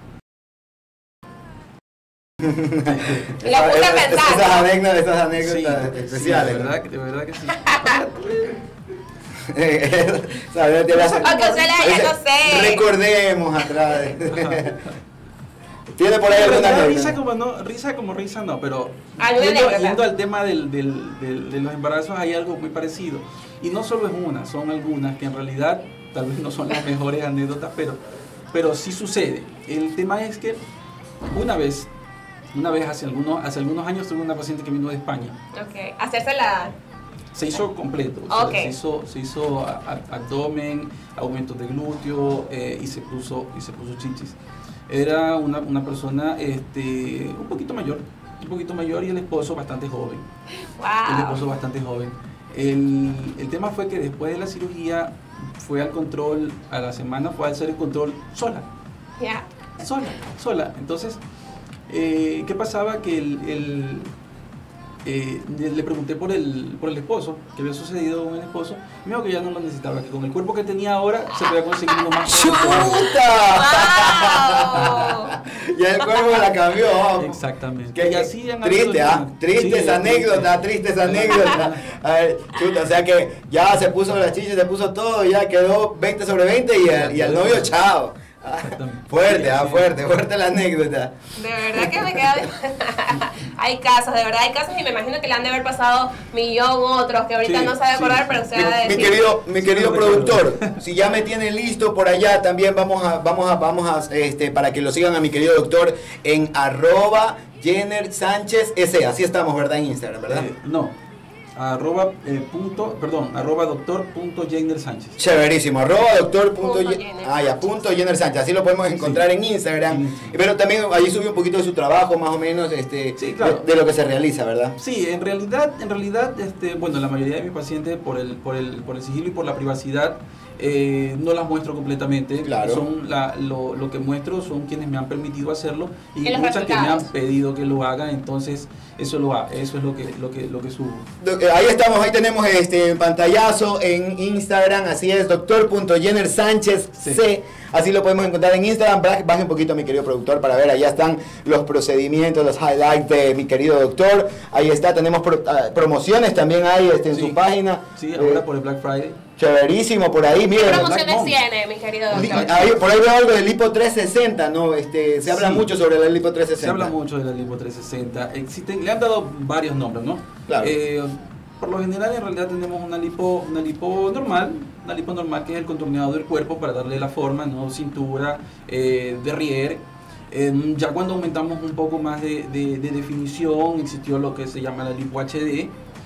La puse a pensar. Esas anécdotas Sí, especiales. Sí, de verdad que sí. Aunque usted le haya, no sé. Recordemos atrás. ¿Tiene por ahí alguna anécdota? Risa como risa no, pero ¿Alguna anécdota? yendo al tema de los embarazos hay algo muy parecido. Y no solo es una, son algunas que en realidad tal vez no son las mejores anécdotas, pero sí sucede. El tema es que una vez hace algunos años tuve una paciente que vino de España. Ok, hacerse la... Se hizo completo, o sea, Okay. se hizo abdomen, aumento de glúteo y se puso chichis. Era una persona un poquito mayor y el esposo bastante joven. Wow. El esposo bastante joven. El tema fue que después de la cirugía fue al control, a la semana fue a hacer el control sola. Ya. Sola. Entonces, ¿qué pasaba? Que le pregunté por el esposo, que había sucedido con el esposo, y me dijo que ya no lo necesitaba, que con el cuerpo que tenía ahora se podía conseguir uno más. ¡Chuta! Wow. Ya el cuerpo la cambió. Exactamente. Y así triste, esa anécdota. A ver, chuta, o sea que ya se puso la chicha, se puso todo, ya quedó 20 sobre 20 y al novio chao. Fuerte la anécdota. De verdad que me queda... hay casos y me imagino que le han de haber pasado millón otros que ahorita no sabe acordar, pero se ha de decir. Mi querido productor, si ya me tienen listo por allá, también vamos a para que lo sigan a mi querido doctor en @Jenner Sánchez S. Así estamos, ¿verdad? En Instagram, ¿verdad? No. @doctor.jenner Sánchez. Chéverísimo, @doctor.jenner Sánchez. Así lo podemos encontrar en Instagram. Sí. Pero también allí subí un poquito de su trabajo, más o menos, Sí, claro. de lo que se realiza, ¿verdad? Sí, en realidad, bueno, la mayoría de mis pacientes por el sigilo y por la privacidad no las muestro completamente. Claro. Son lo que muestro son quienes me han permitido hacerlo y los muchas que me han resultados. pedido que lo haga, entonces eso es lo que subo. Ahí estamos, ahí tenemos pantallazo en Instagram, así es, doctor.Jenner Sánchez C. Así lo podemos encontrar en Instagram. Baje un poquito, mi querido productor, para ver, allá están los procedimientos, los highlights de mi querido doctor. Ahí está, tenemos promociones también hay en su página. Sí, ahora por el Black Friday. Chéverísimo, por ahí, ¿Qué miren. promociones tiene, mi querido doctor? Por ahí veo algo del Lipo 360, ¿no? Se habla mucho sobre el Lipo 360. Se habla mucho de la Lipo 360. Le han dado varios nombres, ¿no? Claro. Por lo general, en realidad tenemos una lipo normal que es el contorneado del cuerpo para darle la forma, ¿no? Cintura, derrière. Ya cuando aumentamos un poco más de definición, existió lo que se llama la lipo HD.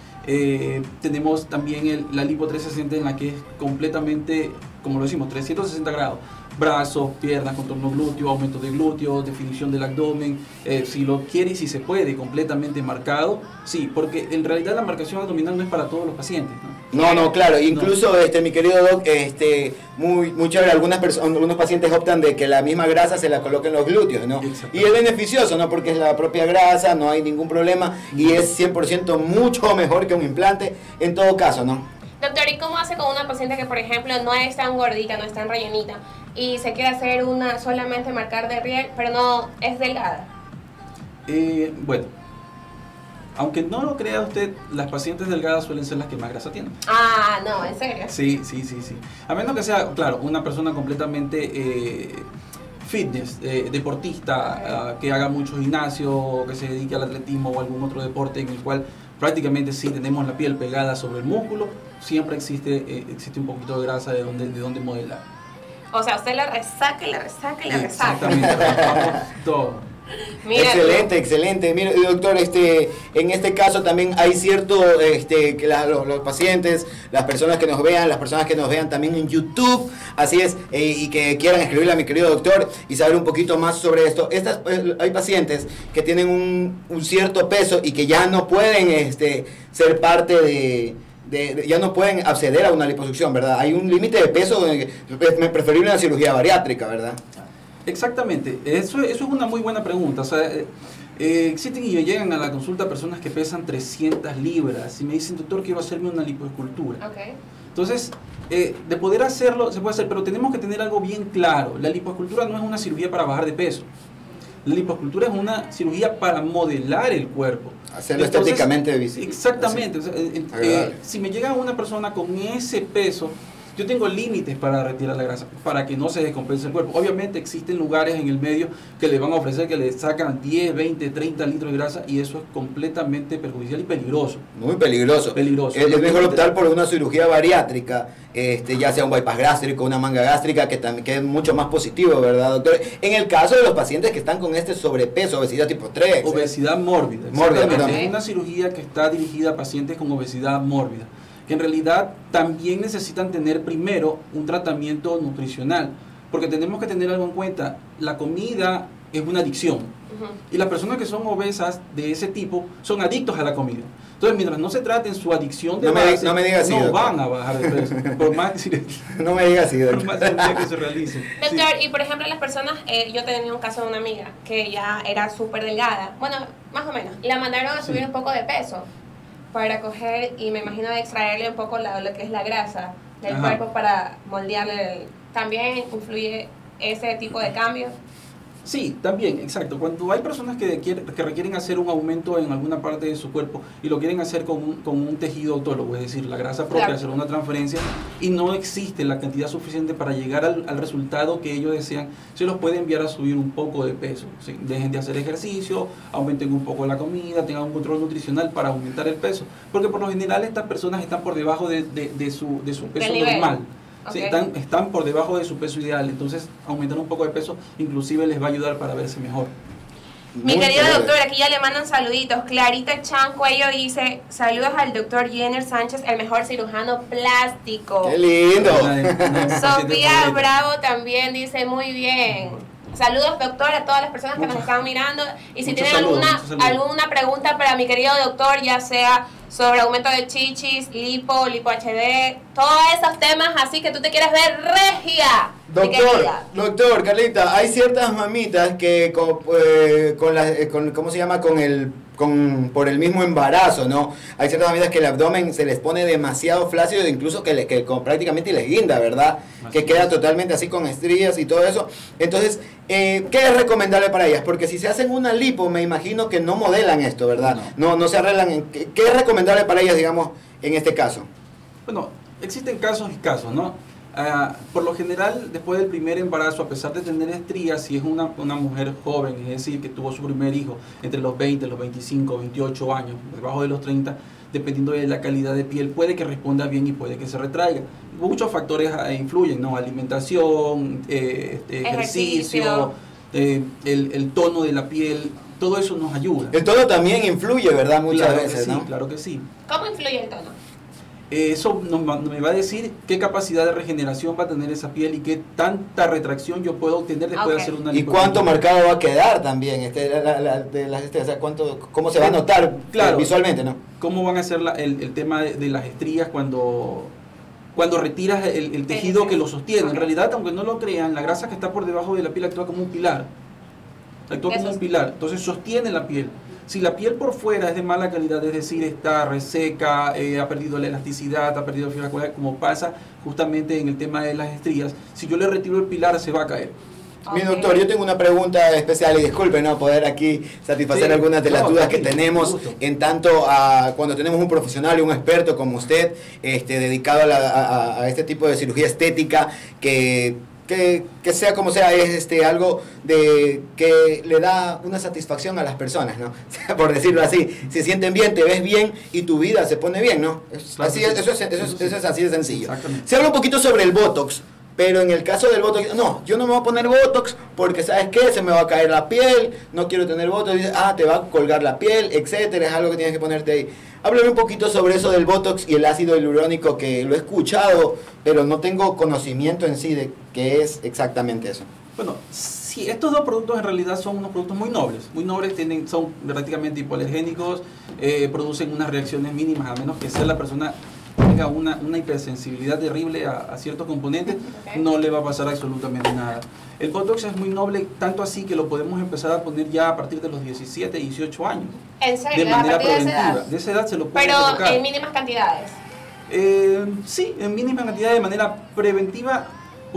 Tenemos también la lipo 360 en la que es completamente, como lo decimos, 360 grados. Brazos, piernas, contorno glúteo, aumento de glúteos, definición del abdomen, si lo quiere y si se puede, completamente marcado, sí, porque en realidad la marcación abdominal no es para todos los pacientes, ¿no? No, claro, incluso mi querido Doc, muy chévere, algunos pacientes optan de que la misma grasa se la coloquen en los glúteos, ¿no? Y es beneficioso, ¿no? Porque es la propia grasa, no hay ningún problema y es 100% mucho mejor que un implante en todo caso, ¿no? Doctor, ¿y cómo hace con una paciente que, por ejemplo, no es tan gordita, no es tan rellenita y se quiere hacer solamente marcar derrière, pero no es delgada? Bueno, aunque no lo crea usted, las pacientes delgadas suelen ser las que más grasa tienen. Ah, no, ¿en serio? Sí. A menos que sea, claro, una persona completamente fitness, deportista, que haga mucho gimnasio, que se dedique al atletismo o algún otro deporte en el cual prácticamente sí tenemos la piel pegada sobre el músculo, siempre existe un poquito de grasa de donde modelar. O sea, usted la resaca y la resaca y la resaca. Exactamente, trabajamos todo. Mira, excelente. Mire, doctor, en este caso también hay cierto que los pacientes, las personas que nos vean también en YouTube, así es, y que quieran escribirle a mi querido doctor y saber un poquito más sobre esto. Hay pacientes que tienen un cierto peso y que ya no pueden ser parte ya no pueden acceder a una liposucción, ¿verdad? Hay un límite de peso, preferible una cirugía bariátrica, ¿verdad? Exactamente, eso es una muy buena pregunta. O sea, existen y llegan a la consulta personas que pesan 300 libras y me dicen, doctor, quiero hacerme una lipoescultura. Okay. Entonces, de poder hacerlo, se puede hacer, pero tenemos que tener algo bien claro. La lipoescultura no es una cirugía para bajar de peso. La lipoescultura es una cirugía para modelar el cuerpo. Hacerlo estéticamente visible. Exactamente. O sea, si me llega una persona con ese peso, yo tengo límites para retirar la grasa, para que no se descompense el cuerpo. Obviamente existen lugares en el medio que le van a ofrecer que le sacan 10, 20, 30 litros de grasa y eso es completamente perjudicial y peligroso. Muy peligroso. Es mejor optar por una cirugía bariátrica, ya sea un bypass gástrico, una manga gástrica, que es mucho más positivo, ¿verdad, doctor? En el caso de los pacientes que están con sobrepeso, obesidad tipo 3. Obesidad mórbida. Perdón. Es una cirugía que está dirigida a pacientes con obesidad mórbida, que en realidad también necesitan tener primero un tratamiento nutricional, porque tenemos que tener algo en cuenta, la comida es una adicción, y las personas que son obesas de ese tipo son adictos a la comida. Entonces, mientras no se traten su adicción de base, no me diga así, no doctor. van a bajar de peso, por más no me diga así, por más cirugía que se realice. Doctor, y por ejemplo las personas, yo tenía un caso de una amiga que ya era súper delgada, bueno, más o menos, y la mandaron a subir un poco de peso para coger y me imagino de extraerle un poco lo que es la grasa del cuerpo para moldearle. ¿También influye ese tipo de cambio? Sí, también, exacto. Cuando hay personas que requieren hacer un aumento en alguna parte de su cuerpo y lo quieren hacer con un tejido autólogo, es decir, la grasa propia, claro, hacer una transferencia y no existe la cantidad suficiente para llegar al resultado que ellos desean, se los puede enviar a subir un poco de peso. ¿Sí? Dejen de hacer ejercicio, aumenten un poco la comida, tengan un control nutricional para aumentar el peso, porque por lo general estas personas están por debajo de su peso normal. Sí, Okay. están por debajo de su peso ideal, entonces aumentar un poco de peso inclusive les va a ayudar para verse mejor. Mi querido doctor, aquí ya le mandan saluditos. Clarita Chan Cuello dice, saludos al doctor Jenner Sánchez, el mejor cirujano plástico. ¡Qué lindo! Sofía Bravo también dice, muy bien. Saludos, doctor, a todas las personas que nos están mirando. Y si tienen alguna pregunta para mi querido doctor, ya sea sobre aumento de chichis, lipo HD, todos esos temas así que tú te quieres ver regia. Doctor, Carlita, hay ciertas mamitas que ¿cómo se llama? Por el mismo embarazo, ¿no? Hay ciertas mamitas que el abdomen se les pone demasiado flácido, incluso que prácticamente les guinda, ¿verdad? Que queda totalmente así con estrías y todo eso. Entonces, ¿qué es recomendable para ellas? Porque si se hacen una lipo, me imagino que no modelan esto, ¿verdad? No se arreglan. ¿Qué es recomendable para ellas, digamos, en este caso? Bueno, existen casos y casos, ¿no? Por lo general, después del primer embarazo, a pesar de tener estrías, si es una mujer joven, es decir, que tuvo su primer hijo entre los 20, los 25, 28 años, debajo de los 30, dependiendo de la calidad de piel, puede que responda bien y puede que se retraiga. Muchos factores influyen, ¿no? Alimentación, ejercicio, el tono de la piel, todo eso nos ayuda. El tono también influye, ¿verdad? Muchas veces, sí, ¿no? Claro que sí. ¿Cómo influye el tono? Eso me va a decir qué capacidad de regeneración va a tener esa piel y qué tanta retracción yo puedo obtener después de hacer una lipoescultura. Y cuánto marcado va a quedar también, o sea, cómo se va a notar visualmente, ¿no? Cómo van a ser el tema de las estrías cuando retiras el tejido que lo sostiene. En realidad, aunque no lo crean, la grasa que está por debajo de la piel actúa como un pilar. Entonces sostiene la piel. Si la piel por fuera es de mala calidad, es decir, está reseca, ha perdido la elasticidad, ha perdido fibra colágena, como pasa justamente en el tema de las estrías, si yo le retiro el pilar se va a caer. Mi doctor, yo tengo una pregunta especial y disculpe no poder aquí satisfacer algunas de las dudas que tenemos en tanto cuando tenemos un profesional y un experto como usted dedicado a este tipo de cirugía estética que sea como sea, es algo que le da una satisfacción a las personas, ¿no? Por decirlo así, se sienten bien, te ves bien y tu vida se pone bien, ¿no? Eso es así de sencillo. Se habla un poquito sobre el Botox, pero en el caso del Botox, no, yo no me voy a poner Botox porque ¿sabes qué? Se me va a caer la piel, no quiero tener Botox, dice, te va a colgar la piel, etcétera, es algo que tienes que ponerte ahí. Háblame un poquito sobre eso del Botox y el ácido hialurónico, que lo he escuchado, pero no tengo conocimiento en sí de qué es exactamente eso. Bueno, sí, estos dos productos en realidad son unos productos muy nobles, son prácticamente hipoalergénicos, producen unas reacciones mínimas, a menos que sea la persona tenga una hipersensibilidad terrible a ciertos componentes, no le va a pasar absolutamente nada. El Botox es muy noble, tanto así que lo podemos empezar a poner ya a partir de los 17, 18 años. ¿En serio? De manera preventiva. De esa edad se lo puede colocar. Pero en mínimas cantidades. Sí, en mínimas cantidades de manera preventiva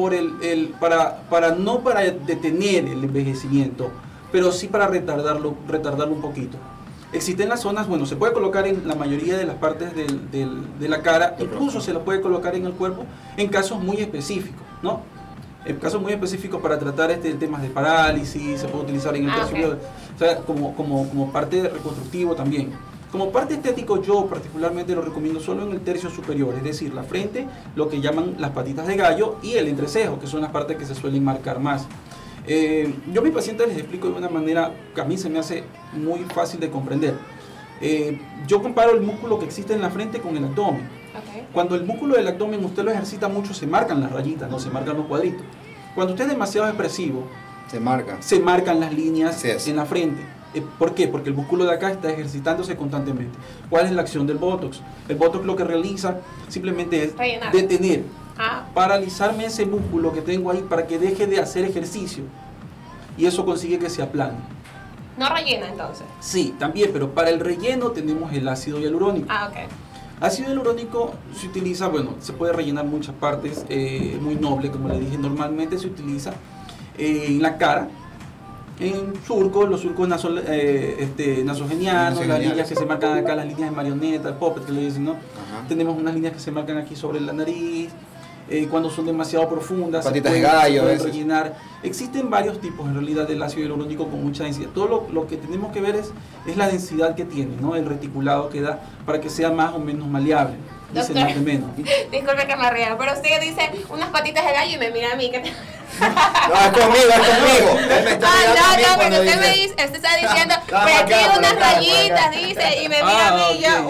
no para detener el envejecimiento, pero sí para retardarlo un poquito. Existen las zonas, bueno, se puede colocar en la mayoría de las partes de la cara, incluso se lo puede colocar en el cuerpo en casos muy específicos, ¿no? En casos muy específicos para tratar temas de parálisis, se puede utilizar en el caso o sea, como parte reconstructivo también. Como parte estético yo particularmente lo recomiendo solo en el tercio superior, es decir, la frente, lo que llaman las patitas de gallo y el entrecejo, que son las partes que se suelen marcar más. Yo a mis pacientes les explico de una manera que a mí se me hace muy fácil de comprender. Yo comparo el músculo que existe en la frente con el abdomen. Cuando el músculo del abdomen usted lo ejercita mucho, se marcan las rayitas, no se marcan los cuadritos. Cuando usted es demasiado expresivo, se marcan las líneas en la frente. ¿Por qué? Porque el músculo de acá está ejercitándose constantemente. ¿Cuál es la acción del Botox? El Botox lo que realiza simplemente es detener, paralizarme ese músculo que tengo ahí para que deje de hacer ejercicio. Y eso consigue que se aplane. ¿No rellena entonces? Sí, también, pero para el relleno tenemos el ácido hialurónico. Ácido hialurónico se utiliza, bueno, se puede rellenar muchas partes, muy noble, como le dije, normalmente se utiliza en la cara, en surcos, los surcos nasogenianos, las líneas que se marcan acá, las líneas de marioneta, el puppet que le dicen, ¿no? Tenemos unas líneas que se marcan aquí sobre la nariz, cuando son demasiado profundas, patitas de gallo, pueden rellenar. Existen varios tipos en realidad del ácido hialurónico con mucha densidad. Todo lo que tenemos que ver es la densidad que tiene, ¿no? El reticulado que da para que sea más o menos maleable. Doctor, disculpe que me ría, pero usted dice unas patitas de gallo y me mira a mí. No, es conmigo. Él me está no, pero usted me dice, usted está diciendo, por aquí unas rayitas, dice, y me mira a mí y yo,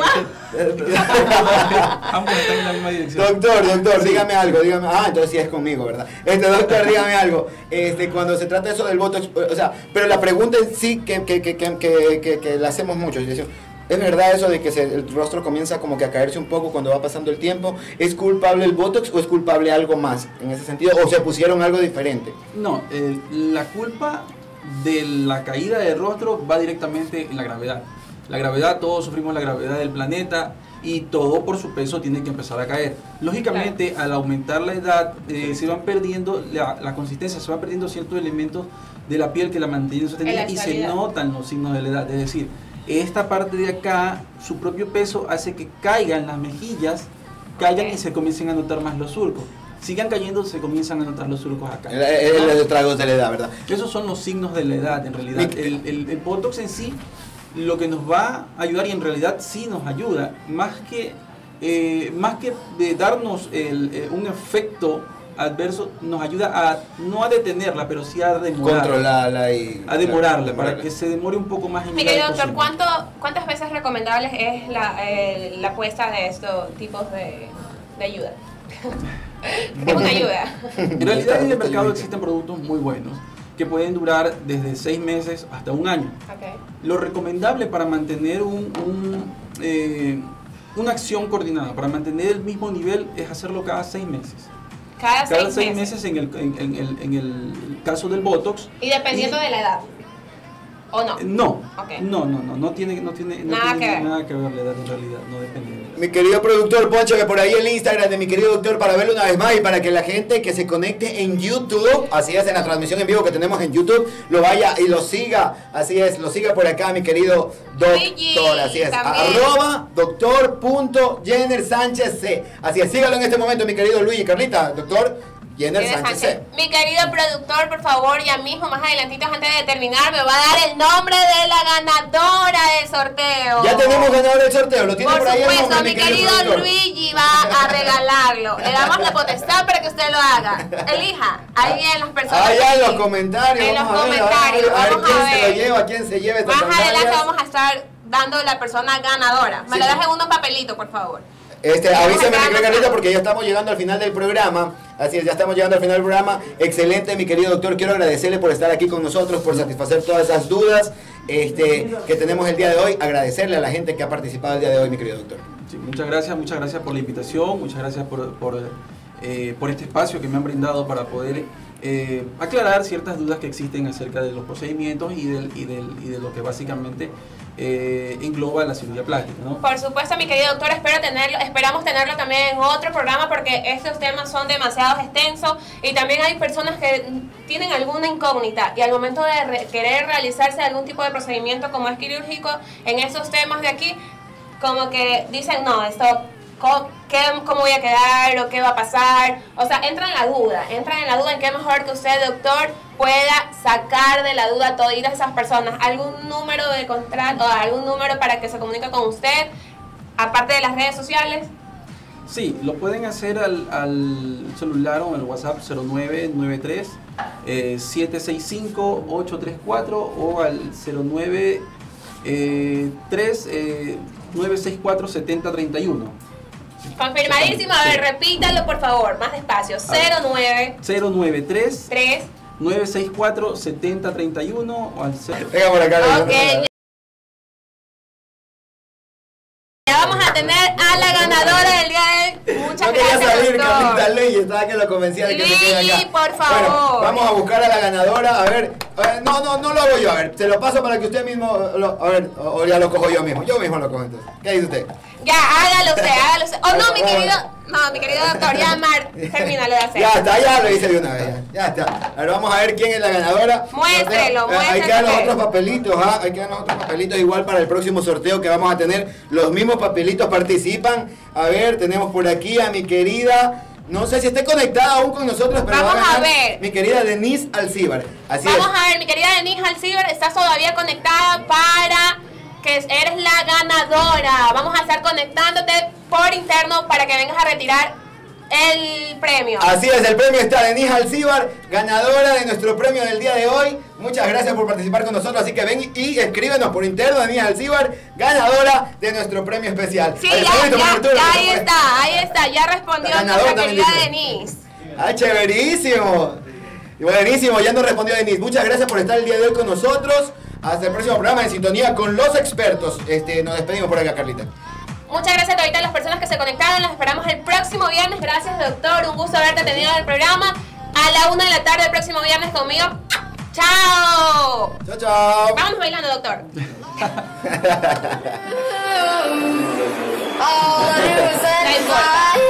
Ambos están en la misma dirección. Doctor, dígame algo, entonces sí es conmigo, ¿verdad? Doctor, dígame algo. Cuando se trata eso del Botox, o sea, pero la pregunta en sí que la hacemos mucho, ¿es verdad eso de que el rostro comienza como que a caerse un poco cuando va pasando el tiempo? ¿Es culpable el Botox o es culpable algo más en ese sentido? ¿O se pusieron algo diferente? No, la culpa de la caída del rostro va directamente en la gravedad. La gravedad, todos sufrimos la gravedad del planeta y todo por su peso tiene que empezar a caer. Lógicamente, al aumentar la edad, se van perdiendo la consistencia, se van perdiendo ciertos elementos de la piel que la mantienen sostenida y se notan los signos de la edad. Es decir, esta parte de acá, su propio peso hace que caigan las mejillas, y se comiencen a notar más los surcos. sigan cayendo, se comienzan a notar los surcos acá. El trago de la edad, ¿verdad? Esos son los signos de la edad, en realidad. El Botox en sí, lo que nos va a ayudar, y en realidad sí nos ayuda, más que de darnos un efecto adverso, nos ayuda a no a detenerla, pero sí a demorarla. Controlarla y... A demorarla, para que se demore un poco más en mi querido doctor, ¿cuántas veces recomendables es la puesta de estos tipos de ayuda? Es una ayuda. En realidad en el mercado existen productos muy buenos que pueden durar desde 6 meses hasta 1 año. Okay. Lo recomendable para mantener una acción coordinada, para mantener el mismo nivel, es hacerlo cada 6 meses. Cada 6 meses en el caso del Botox. ¿Y dependiendo de la edad? ¿O no? No, okay. no tiene nada que ver la edad, en realidad, no depende de eso. Mi querido productor, pónchame por ahí el Instagram de mi querido doctor para verlo una vez más y para que la gente que se conecte en YouTube, así es, en la transmisión en vivo que tenemos en YouTube, lo vaya y lo siga, así es, lo siga por acá mi querido doctor, así es, @doctor.jennersanchez, así es, sígalo en este momento mi querido Luigi. Carlita, doctor Jenner Sánchez. Mi querido productor, por favor, ya mismo, más adelantito, antes de terminar, me va a dar el nombre de la ganadora del sorteo. Ya tenemos ganador del sorteo, lo tiene por ahí. Por supuesto, mi querido Luigi va a regalarlo. Le damos la potestad para que usted lo haga. Elija, ahí en las personas. Allá en los comentarios. En los comentarios. A ver quién se lo lleva, quién se lleva esta Más adelante vamos a estar dando la persona ganadora. Me lo das en unos papelitos, por favor. Avísame, mi Carlita, porque ya estamos llegando al final del programa. Así es, ya estamos llegando al final del programa. Excelente, mi querido doctor. Quiero agradecerle por estar aquí con nosotros, por satisfacer todas esas dudas que tenemos el día de hoy. Agradecerle a la gente que ha participado el día de hoy, mi querido doctor. Sí, muchas gracias por la invitación, muchas gracias por este espacio que me han brindado para poder aclarar ciertas dudas que existen acerca de los procedimientos y de lo que básicamente engloba la cirugía plástica, ¿no? Por supuesto, mi querido doctor, esperamos tenerlo también en otro programa porque estos temas son demasiado extensos y también hay personas que tienen alguna incógnita y al momento de querer realizarse algún tipo de procedimiento como es quirúrgico en esos temas de aquí, como que dicen, no, esto... ¿Cómo voy a quedar o qué va a pasar? O sea, entra en la duda en qué mejor que usted, doctor, pueda sacar de la duda a todas esas personas. ¿Algún número de contrato o algún número para que se comunique con usted, aparte de las redes sociales? Sí, lo pueden hacer al celular o al WhatsApp 0993 765 834 o al 093 964 7031. Confirmadísimo, a ver, repítalo por favor, más despacio. 093 964 7031 o al 0. Venga por acá. Okay. Ya vamos a tener a la ganadora del día de hoy. Muchas gracias, quería salir, doctor. Carlita Luigi, estaba que lo convencía de que se quede acá. por favor. Bueno, vamos a buscar a la ganadora, a ver, no lo hago yo, a ver, se lo paso para que usted mismo, a ver, o ya lo cojo yo mismo lo cojo entonces. ¿Qué dice usted? Ya, hágalo usted. Oh, no, mi querido doctor, ya, termínalo de hacer. Ya lo hice de una vez, ya está. A ver, vamos a ver quién es la ganadora. Muéstrelo. Ahí quedan los otros papelitos, ahí quedan los otros papelitos igual para el próximo sorteo que vamos a tener. Los mismos papelitos participan. A ver, tenemos por aquí a mi querida... No sé si esté conectada aún con nosotros, pero vamos a ver. Mi querida Denise Alcíbar. Vamos a ver, mi querida Denise Alcíbar, estás todavía conectada para que eres la ganadora. Vamos a estar conectándote por interno para que vengas a retirar el premio. Así es, el premio está Denise Alcíbar, ganadora de nuestro premio del día de hoy. Muchas gracias por participar con nosotros, así que ven y escríbenos por interno, Denise Alcíbar, ganadora de nuestro premio especial. Sí, ahí está, ya respondió nuestra querida Denise. Chéverísimo. Buenísimo, ya nos respondió Denise. Muchas gracias por estar el día de hoy con nosotros. Hasta el próximo programa en sintonía con los expertos. Nos despedimos por acá, Carlita. Muchas gracias a todas las personas que se conectaron. Los esperamos el próximo viernes. Gracias, doctor. Un gusto haberte tenido en el programa. A la 1 de la tarde el próximo viernes conmigo. ¡Chao! ¡Chao! Vamos bailando, doctor. No importa.